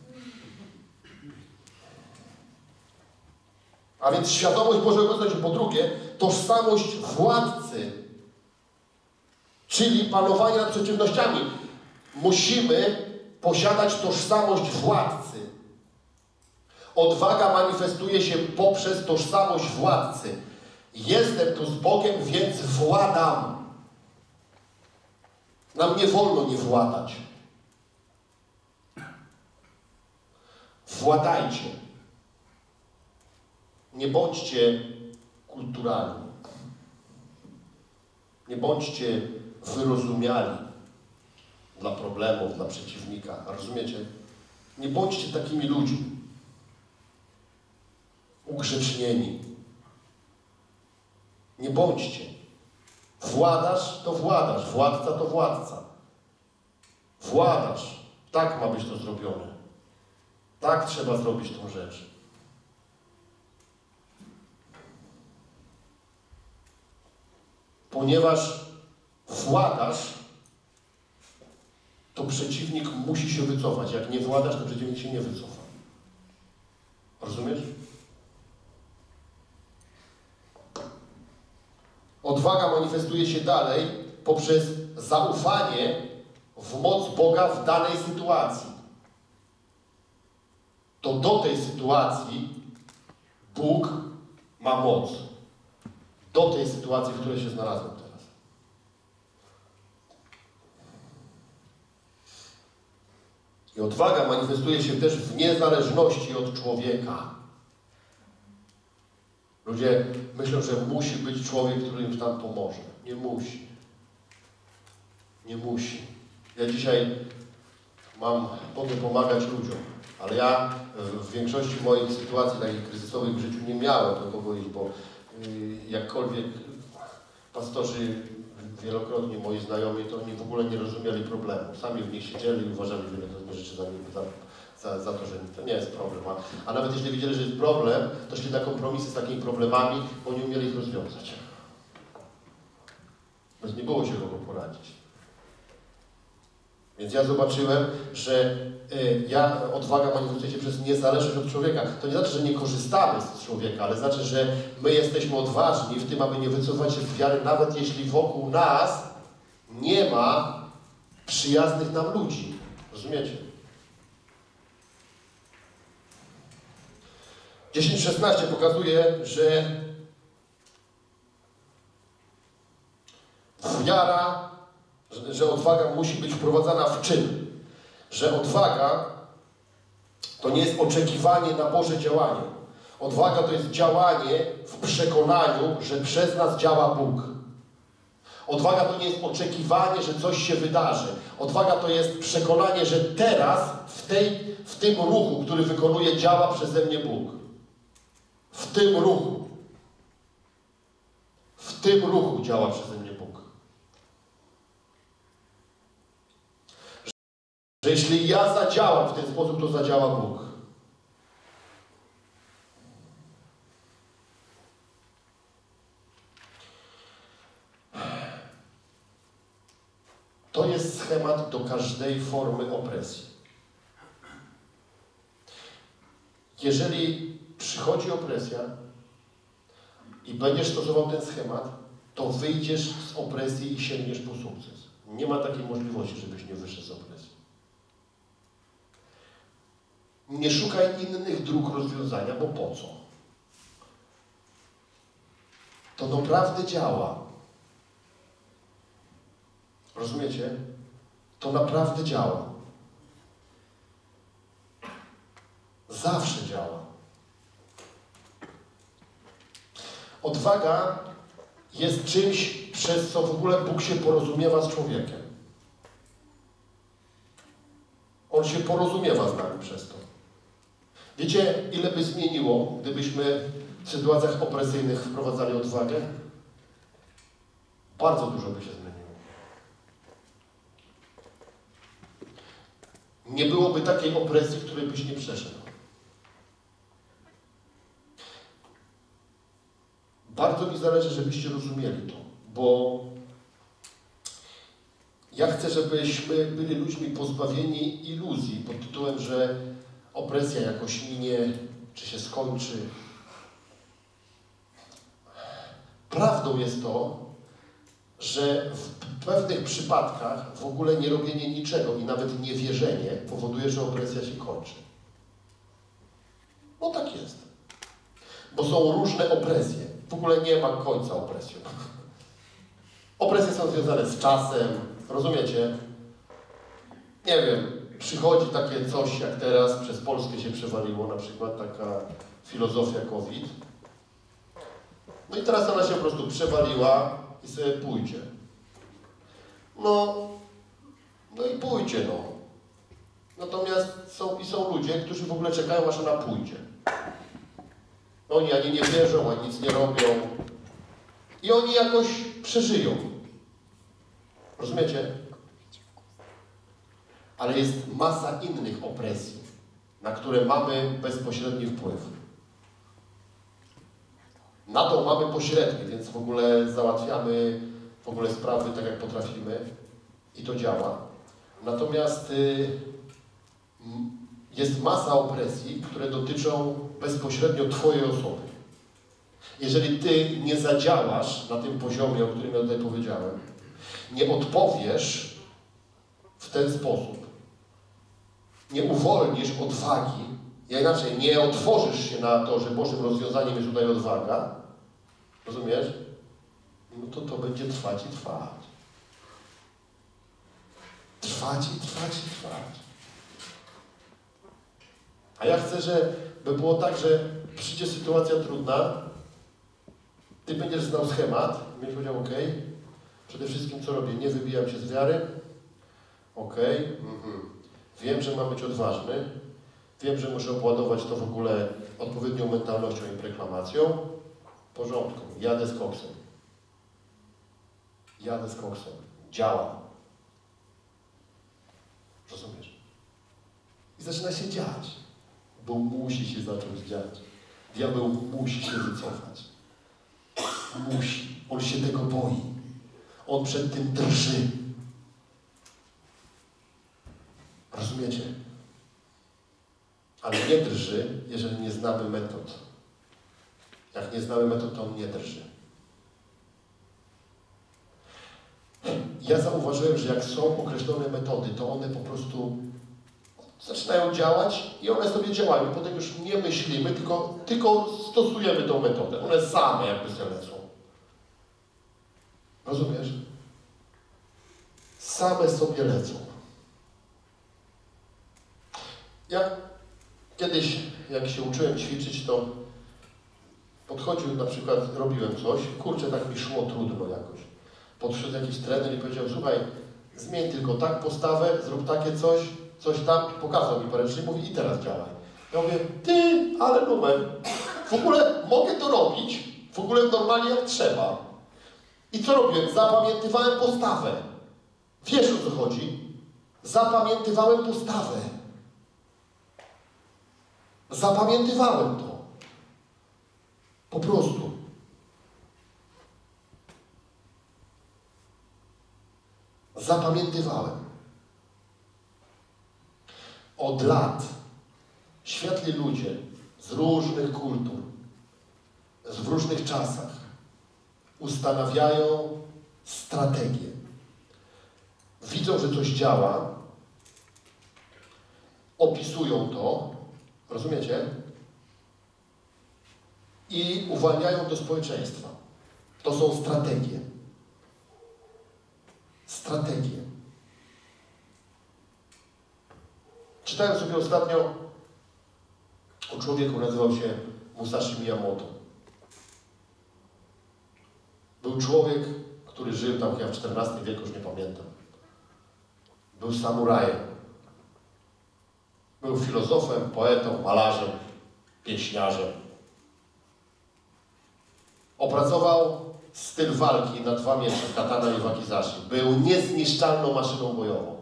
A więc świadomość Bożego obecności. Po drugie, tożsamość władcy. Czyli panowanie nad przeciwnościami. Musimy posiadać tożsamość władcy. Odwaga manifestuje się poprzez tożsamość władcy. Jestem tu z Bogiem, więc władam. Nam nie wolno nie władać. Władajcie. Nie bądźcie kulturalni. Nie bądźcie wyrozumiali dla problemów, dla przeciwnika. Rozumiecie? Nie bądźcie takimi ludźmi. Ugrzecznieni. Nie bądźcie. Władasz, to władasz. Władca, to władca. Władasz. Tak ma być to zrobione. Tak trzeba zrobić tą rzecz. Ponieważ władasz, to przeciwnik musi się wycofać. Jak nie władasz, to przeciwnik się nie wycofa. Rozumiesz? Odwaga manifestuje się dalej poprzez zaufanie w moc Boga w danej sytuacji. To do tej sytuacji Bóg ma moc. Do tej sytuacji, w której się znalazłem teraz. I odwaga manifestuje się też w niezależności od człowieka. Ludzie myślą, że musi być człowiek, który im tam pomoże. Nie musi. Nie musi. Ja dzisiaj mam, mogę pomagać ludziom, ale ja w większości moich sytuacji takich kryzysowych w życiu nie miałem do kogo iść, bo yy, jakkolwiek pastorzy wielokrotnie moi znajomi, to oni w ogóle nie rozumieli problemu. Sami w nich siedzieli i uważali wiele rzeczy za, za, za, za to, że to nie jest problem. A, a nawet jeśli wiedzieli, że jest problem, to szli na kompromisy z takimi problemami, bo nie umieli ich rozwiązać. Więc nie było się kogo poradzić. Więc ja zobaczyłem, że y, ja, odwaga manifestuje się przez niezależność od człowieka. To nie znaczy, że nie korzystamy z człowieka, ale znaczy, że my jesteśmy odważni w tym, aby nie wycofać się z wiary, nawet jeśli wokół nas nie ma przyjaznych nam ludzi. Rozumiecie? dziesięć szesnaście pokazuje, że wiara, że, że odwaga musi być wprowadzana w czyn. Że odwaga to nie jest oczekiwanie na Boże działanie. Odwaga to jest działanie w przekonaniu, że przez nas działa Bóg. Odwaga to nie jest oczekiwanie, że coś się wydarzy. Odwaga to jest przekonanie, że teraz w, tej, w tym ruchu, który wykonuje, działa przeze mnie Bóg. W tym ruchu. W tym ruchu działa przeze mnie Bóg. Że jeśli ja zadziałam w ten sposób, to zadziała Bóg. To jest schemat do każdej formy opresji. Jeżeli przychodzi opresja i będziesz stosował ten schemat, to wyjdziesz z opresji i sięgniesz po sukces. Nie ma takiej możliwości, żebyś nie wyszedł z opresji. Nie szukaj innych dróg rozwiązania, bo po co? To naprawdę działa. Rozumiecie? To naprawdę działa. Zawsze działa. Odwaga jest czymś, przez co w ogóle Bóg się porozumiewa z człowiekiem. On się porozumiewa z nami przez to. Wiecie, ile by zmieniło, gdybyśmy w sytuacjach opresyjnych wprowadzali odwagę? Bardzo dużo by się zmieniło. Nie byłoby takiej opresji, której byś nie przeszedł. Bardzo mi zależy, żebyście rozumieli to, bo ja chcę, żebyśmy byli ludźmi pozbawieni iluzji pod tytułem, że opresja jakoś minie, czy się skończy. Prawdą jest to, że w pewnych przypadkach w ogóle nie robienie niczego i nawet niewierzenie powoduje, że opresja się kończy. No tak jest. Bo są różne opresje. W ogóle nie ma końca opresji. Opresje są związane z czasem, rozumiecie? Nie wiem, przychodzi takie coś jak teraz, przez Polskę się przewaliło, na przykład taka filozofia COVID. No i teraz ona się po prostu przewaliła i sobie pójdzie. No, no i pójdzie, no. Natomiast są i są ludzie, którzy w ogóle czekają, aż ona pójdzie. Oni ani nie wierzą, ani nic nie robią. I oni jakoś przeżyją. Rozumiecie? Ale jest masa innych opresji, na które mamy bezpośredni wpływ. Na to mamy pośredni, więc w ogóle załatwiamy w ogóle sprawy tak, jak potrafimy i to działa. Natomiast y, jest masa opresji, które dotyczą bezpośrednio Twojej osoby. Jeżeli Ty nie zadziałasz na tym poziomie, o którym ja tutaj powiedziałem, nie odpowiesz w ten sposób, nie uwolnisz odwagi, ja inaczej, nie otworzysz się na to, że Bożym rozwiązaniem jest tutaj odwaga, rozumiesz? No to to będzie trwać i trwać. Trwać i trwać i trwać. A ja chcę, żeby było tak, że przyjdzie sytuacja trudna, Ty będziesz znał schemat, będziesz powiedział, ok, przede wszystkim co robię? Nie wybijam się z wiary, ok, mhm. Wiem, że mam być odważny, wiem, że muszę obładować to w ogóle odpowiednią mentalnością i proklamacją, w porządku, jadę z koksem. Jadę z koksem. Działam. Rozumiesz? I zaczyna się dziać, bo musi się zacząć dziać. Diabeł musi się wycofać. Musi. On się tego boi. On przed tym drży. Rozumiecie? Ale nie drży, jeżeli nie znamy metod. Jak nie znamy metod, to on nie drży. Ja zauważyłem, że jak są określone metody, to one po prostu zaczynają działać i one sobie działają. Potem już nie myślimy, tylko, tylko stosujemy tą metodę. One same jakby się lecą. Rozumiesz? Same sobie lecą. Ja kiedyś, jak się uczyłem ćwiczyć, to podchodził, na przykład robiłem coś, kurczę, tak mi szło trudno jakoś. Podszedł jakiś trener i powiedział, słuchaj, zmień tylko tak postawę, zrób takie coś, coś tam, pokazał mi parę rzeczy i mówi, i teraz działaj. Ja mówię, ty, ale numer, w ogóle mogę to robić, w ogóle normalnie jak trzeba. I co robiłem? Zapamiętywałem postawę. Wiesz, o co chodzi? Zapamiętywałem postawę. Zapamiętywałem to. Po prostu. Zapamiętywałem. Od lat światli ludzie z różnych kultur, w różnych czasach ustanawiają strategię. Widzą, że coś działa, opisują to, rozumiecie? I uwalniają do społeczeństwa. To są strategie. Strategie. Czytałem sobie ostatnio o człowieku, nazywał się Musashi Miyamoto. Był człowiek, który żył tam chyba w czternastym wieku, już nie pamiętam. Był samurajem. Był filozofem, poetą, malarzem, pieśniarzem. Opracował styl walki na dwa miecze, katana i wakizashi. Był niezniszczalną maszyną bojową.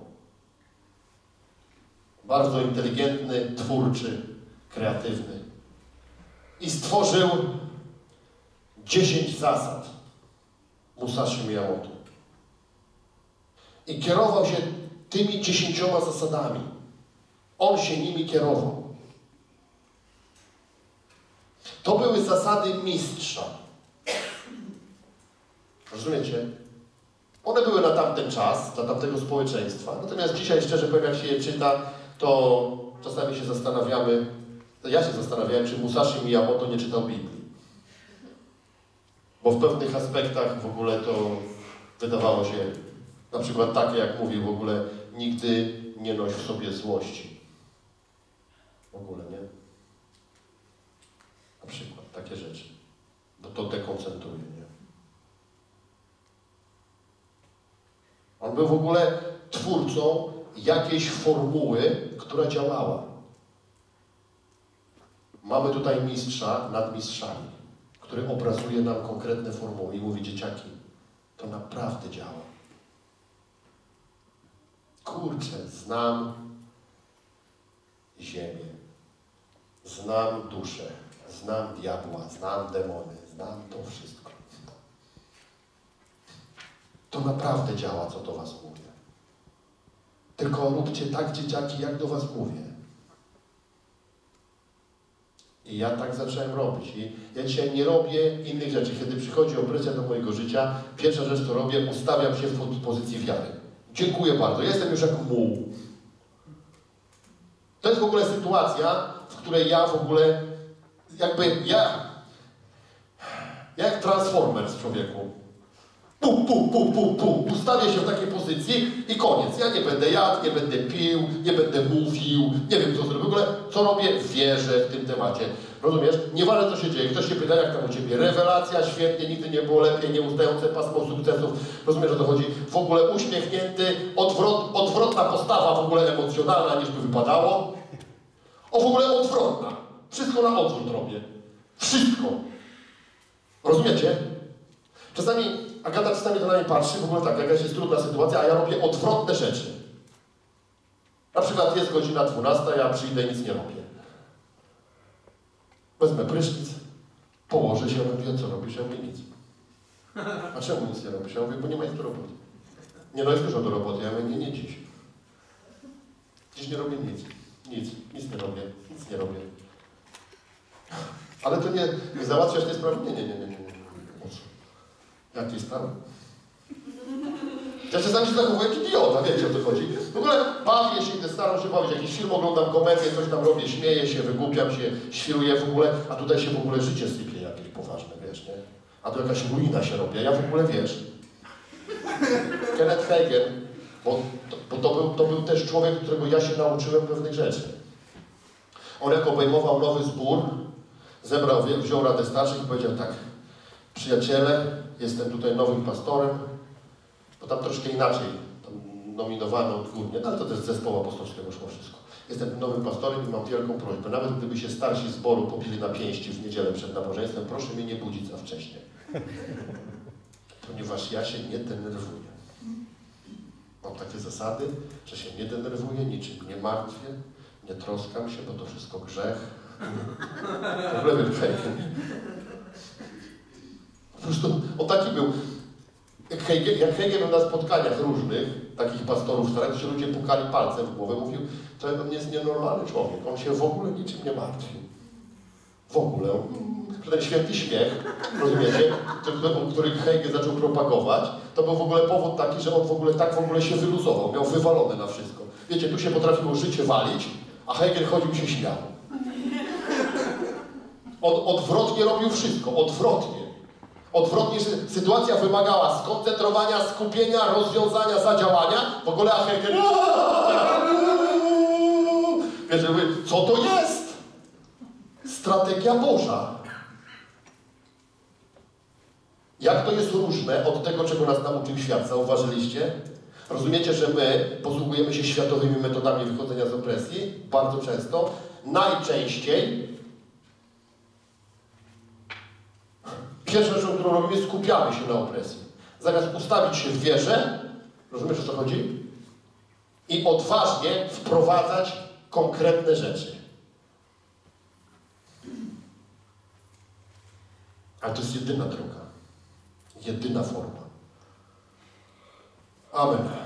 Bardzo inteligentny, twórczy, kreatywny. I stworzył dziesięć zasad Musashi Miyamoto. I kierował się tymi dziesięcioma zasadami. On się nimi kierował. To były zasady mistrza. Rozumiecie? One były na tamten czas, dla tamtego społeczeństwa. Natomiast dzisiaj, szczerze powiem, jak się je czyta, to czasami się zastanawiamy, ja się zastanawiałem, czy Musashi Miyamoto nie czytał Biblii. Bo w pewnych aspektach w ogóle to wydawało się, na przykład takie, jak mówił w ogóle, nigdy nie noś w sobie złości. W ogóle, nie? Na przykład takie rzeczy. Bo to dekoncentruje, nie? On był w ogóle twórcą jakiejś formuły, która działała. Mamy tutaj mistrza nad mistrzami, który obrazuje nam konkretne formuły i mówi: dzieciaki, to naprawdę działa. Kurczę, znam ziemię, znam duszę, znam diabła, znam demony, znam to wszystko. To naprawdę działa, co do was mówię. Tylko róbcie tak, dzieciaki, jak do was mówię. I ja tak zacząłem robić. I ja dzisiaj nie robię innych rzeczy. Kiedy przychodzi opresja do mojego życia, pierwsza rzecz, co robię, ustawiam się w pozycji wiary. Dziękuję bardzo. Jestem już jak muł. To jest w ogóle sytuacja, w której ja w ogóle, jakby ja, jak Transformers, człowieku. Pu, pu, pu, pu, pu. Ustawię się w takiej pozycji i koniec. Ja nie będę jadł, nie będę pił, nie będę mówił, nie wiem co zrobię. W ogóle co robię? Wierzę w tym temacie. Rozumiesz? Nieważne co się dzieje. Ktoś się pyta, jak tam u Ciebie. Rewelacja, świetnie, nigdy nie było lepiej, nieustające pasmo sukcesów. Rozumiesz, o to chodzi? W ogóle uśmiechnięty, odwrot, odwrotna postawa, w ogóle emocjonalna, niż by wypadało. O, w ogóle odwrotna. Wszystko na odwrót robię. Wszystko. Rozumiecie? Czasami Agata czasami to na mnie patrzy, w ogóle tak, jakaś jest trudna sytuacja, a ja robię odwrotne rzeczy. Na przykład jest godzina dwunasta, ja przyjdę i nic nie robię. Wezmę prysznic, położę się, ona mówi: co robisz? Ja mówię: nic. A czemu nic nie robisz? Ja mówię: bo nie ma nic do roboty. Nie, no jest dużo do roboty. Ja mówię: nie, nie dziś. Dziś nie robię nic. Nic. Nic nie robię. Nic nie robię. Ale to nie, nie załatwiasz tej sprawy? Nie, nie, nie, nie, nie. Po co? Jakiej sprawy? Ja czasami się zachowuję jak idiota, wiecie, o co chodzi. W ogóle bawię się, staram się bawić, jakiś film oglądam, komedię, coś tam robię, śmieję się, wygłupiam się, świruję w ogóle, a tutaj się w ogóle życie sypie jakieś poważne, wiesz, nie? A to jakaś ruina się robi, a ja w ogóle, wiesz. Kenneth Hagin, bo, to, bo to, był, to był też człowiek, którego ja się nauczyłem pewnych rzeczy. On jak obejmował nowy zbór, zebrał, wziął radę starszych i powiedział tak: przyjaciele, jestem tutaj nowym pastorem, bo tam troszkę inaczej, tam nominowano odgórnie, no ale to też z zespołu apostolskiego szło wszystko. Jestem nowym pastorem i mam wielką prośbę, nawet gdyby się starsi zboru pobili na pięści w niedzielę przed nabożeństwem, proszę mnie nie budzić za wcześnie. Ponieważ ja się nie denerwuję. Mam takie zasady, że się nie denerwuję, niczym nie martwię, nie troskam się, bo to wszystko grzech. Problemy grzechy. Po prostu on taki był. Jak Hagin, jak Hagin był na spotkaniach różnych, takich pastorów starych, to się ludzie pukali palcem w głowę, mówił: to on jest nienormalny człowiek, on się w ogóle niczym nie martwi. W ogóle. Ten święty śmiech, rozumiecie, który Hagin zaczął propagować, to był w ogóle powód taki, że on w ogóle tak w ogóle się wyluzował, miał wywalone na wszystko. Wiecie, tu się potrafiło życie walić, a Hagin chodził i się śmiał. On odwrotnie robił wszystko, odwrotnie. Odwrotnie sytuacja wymagała skoncentrowania, skupienia, rozwiązania, zadziałania. W ogóle a Hagin... Wiesz, co to jest? Strategia Boża. Jak to jest różne od tego, czego nas nauczył świat? Zauważyliście? Rozumiecie, że my posługujemy się światowymi metodami wychodzenia z opresji? Bardzo często. Najczęściej Pierwsza rzecz, którą robimy, skupiamy się na opresji. Zamiast ustawić się w wierze, rozumiesz, o co chodzi? I odważnie wprowadzać konkretne rzeczy. Ale to jest jedyna droga. Jedyna forma. Amen.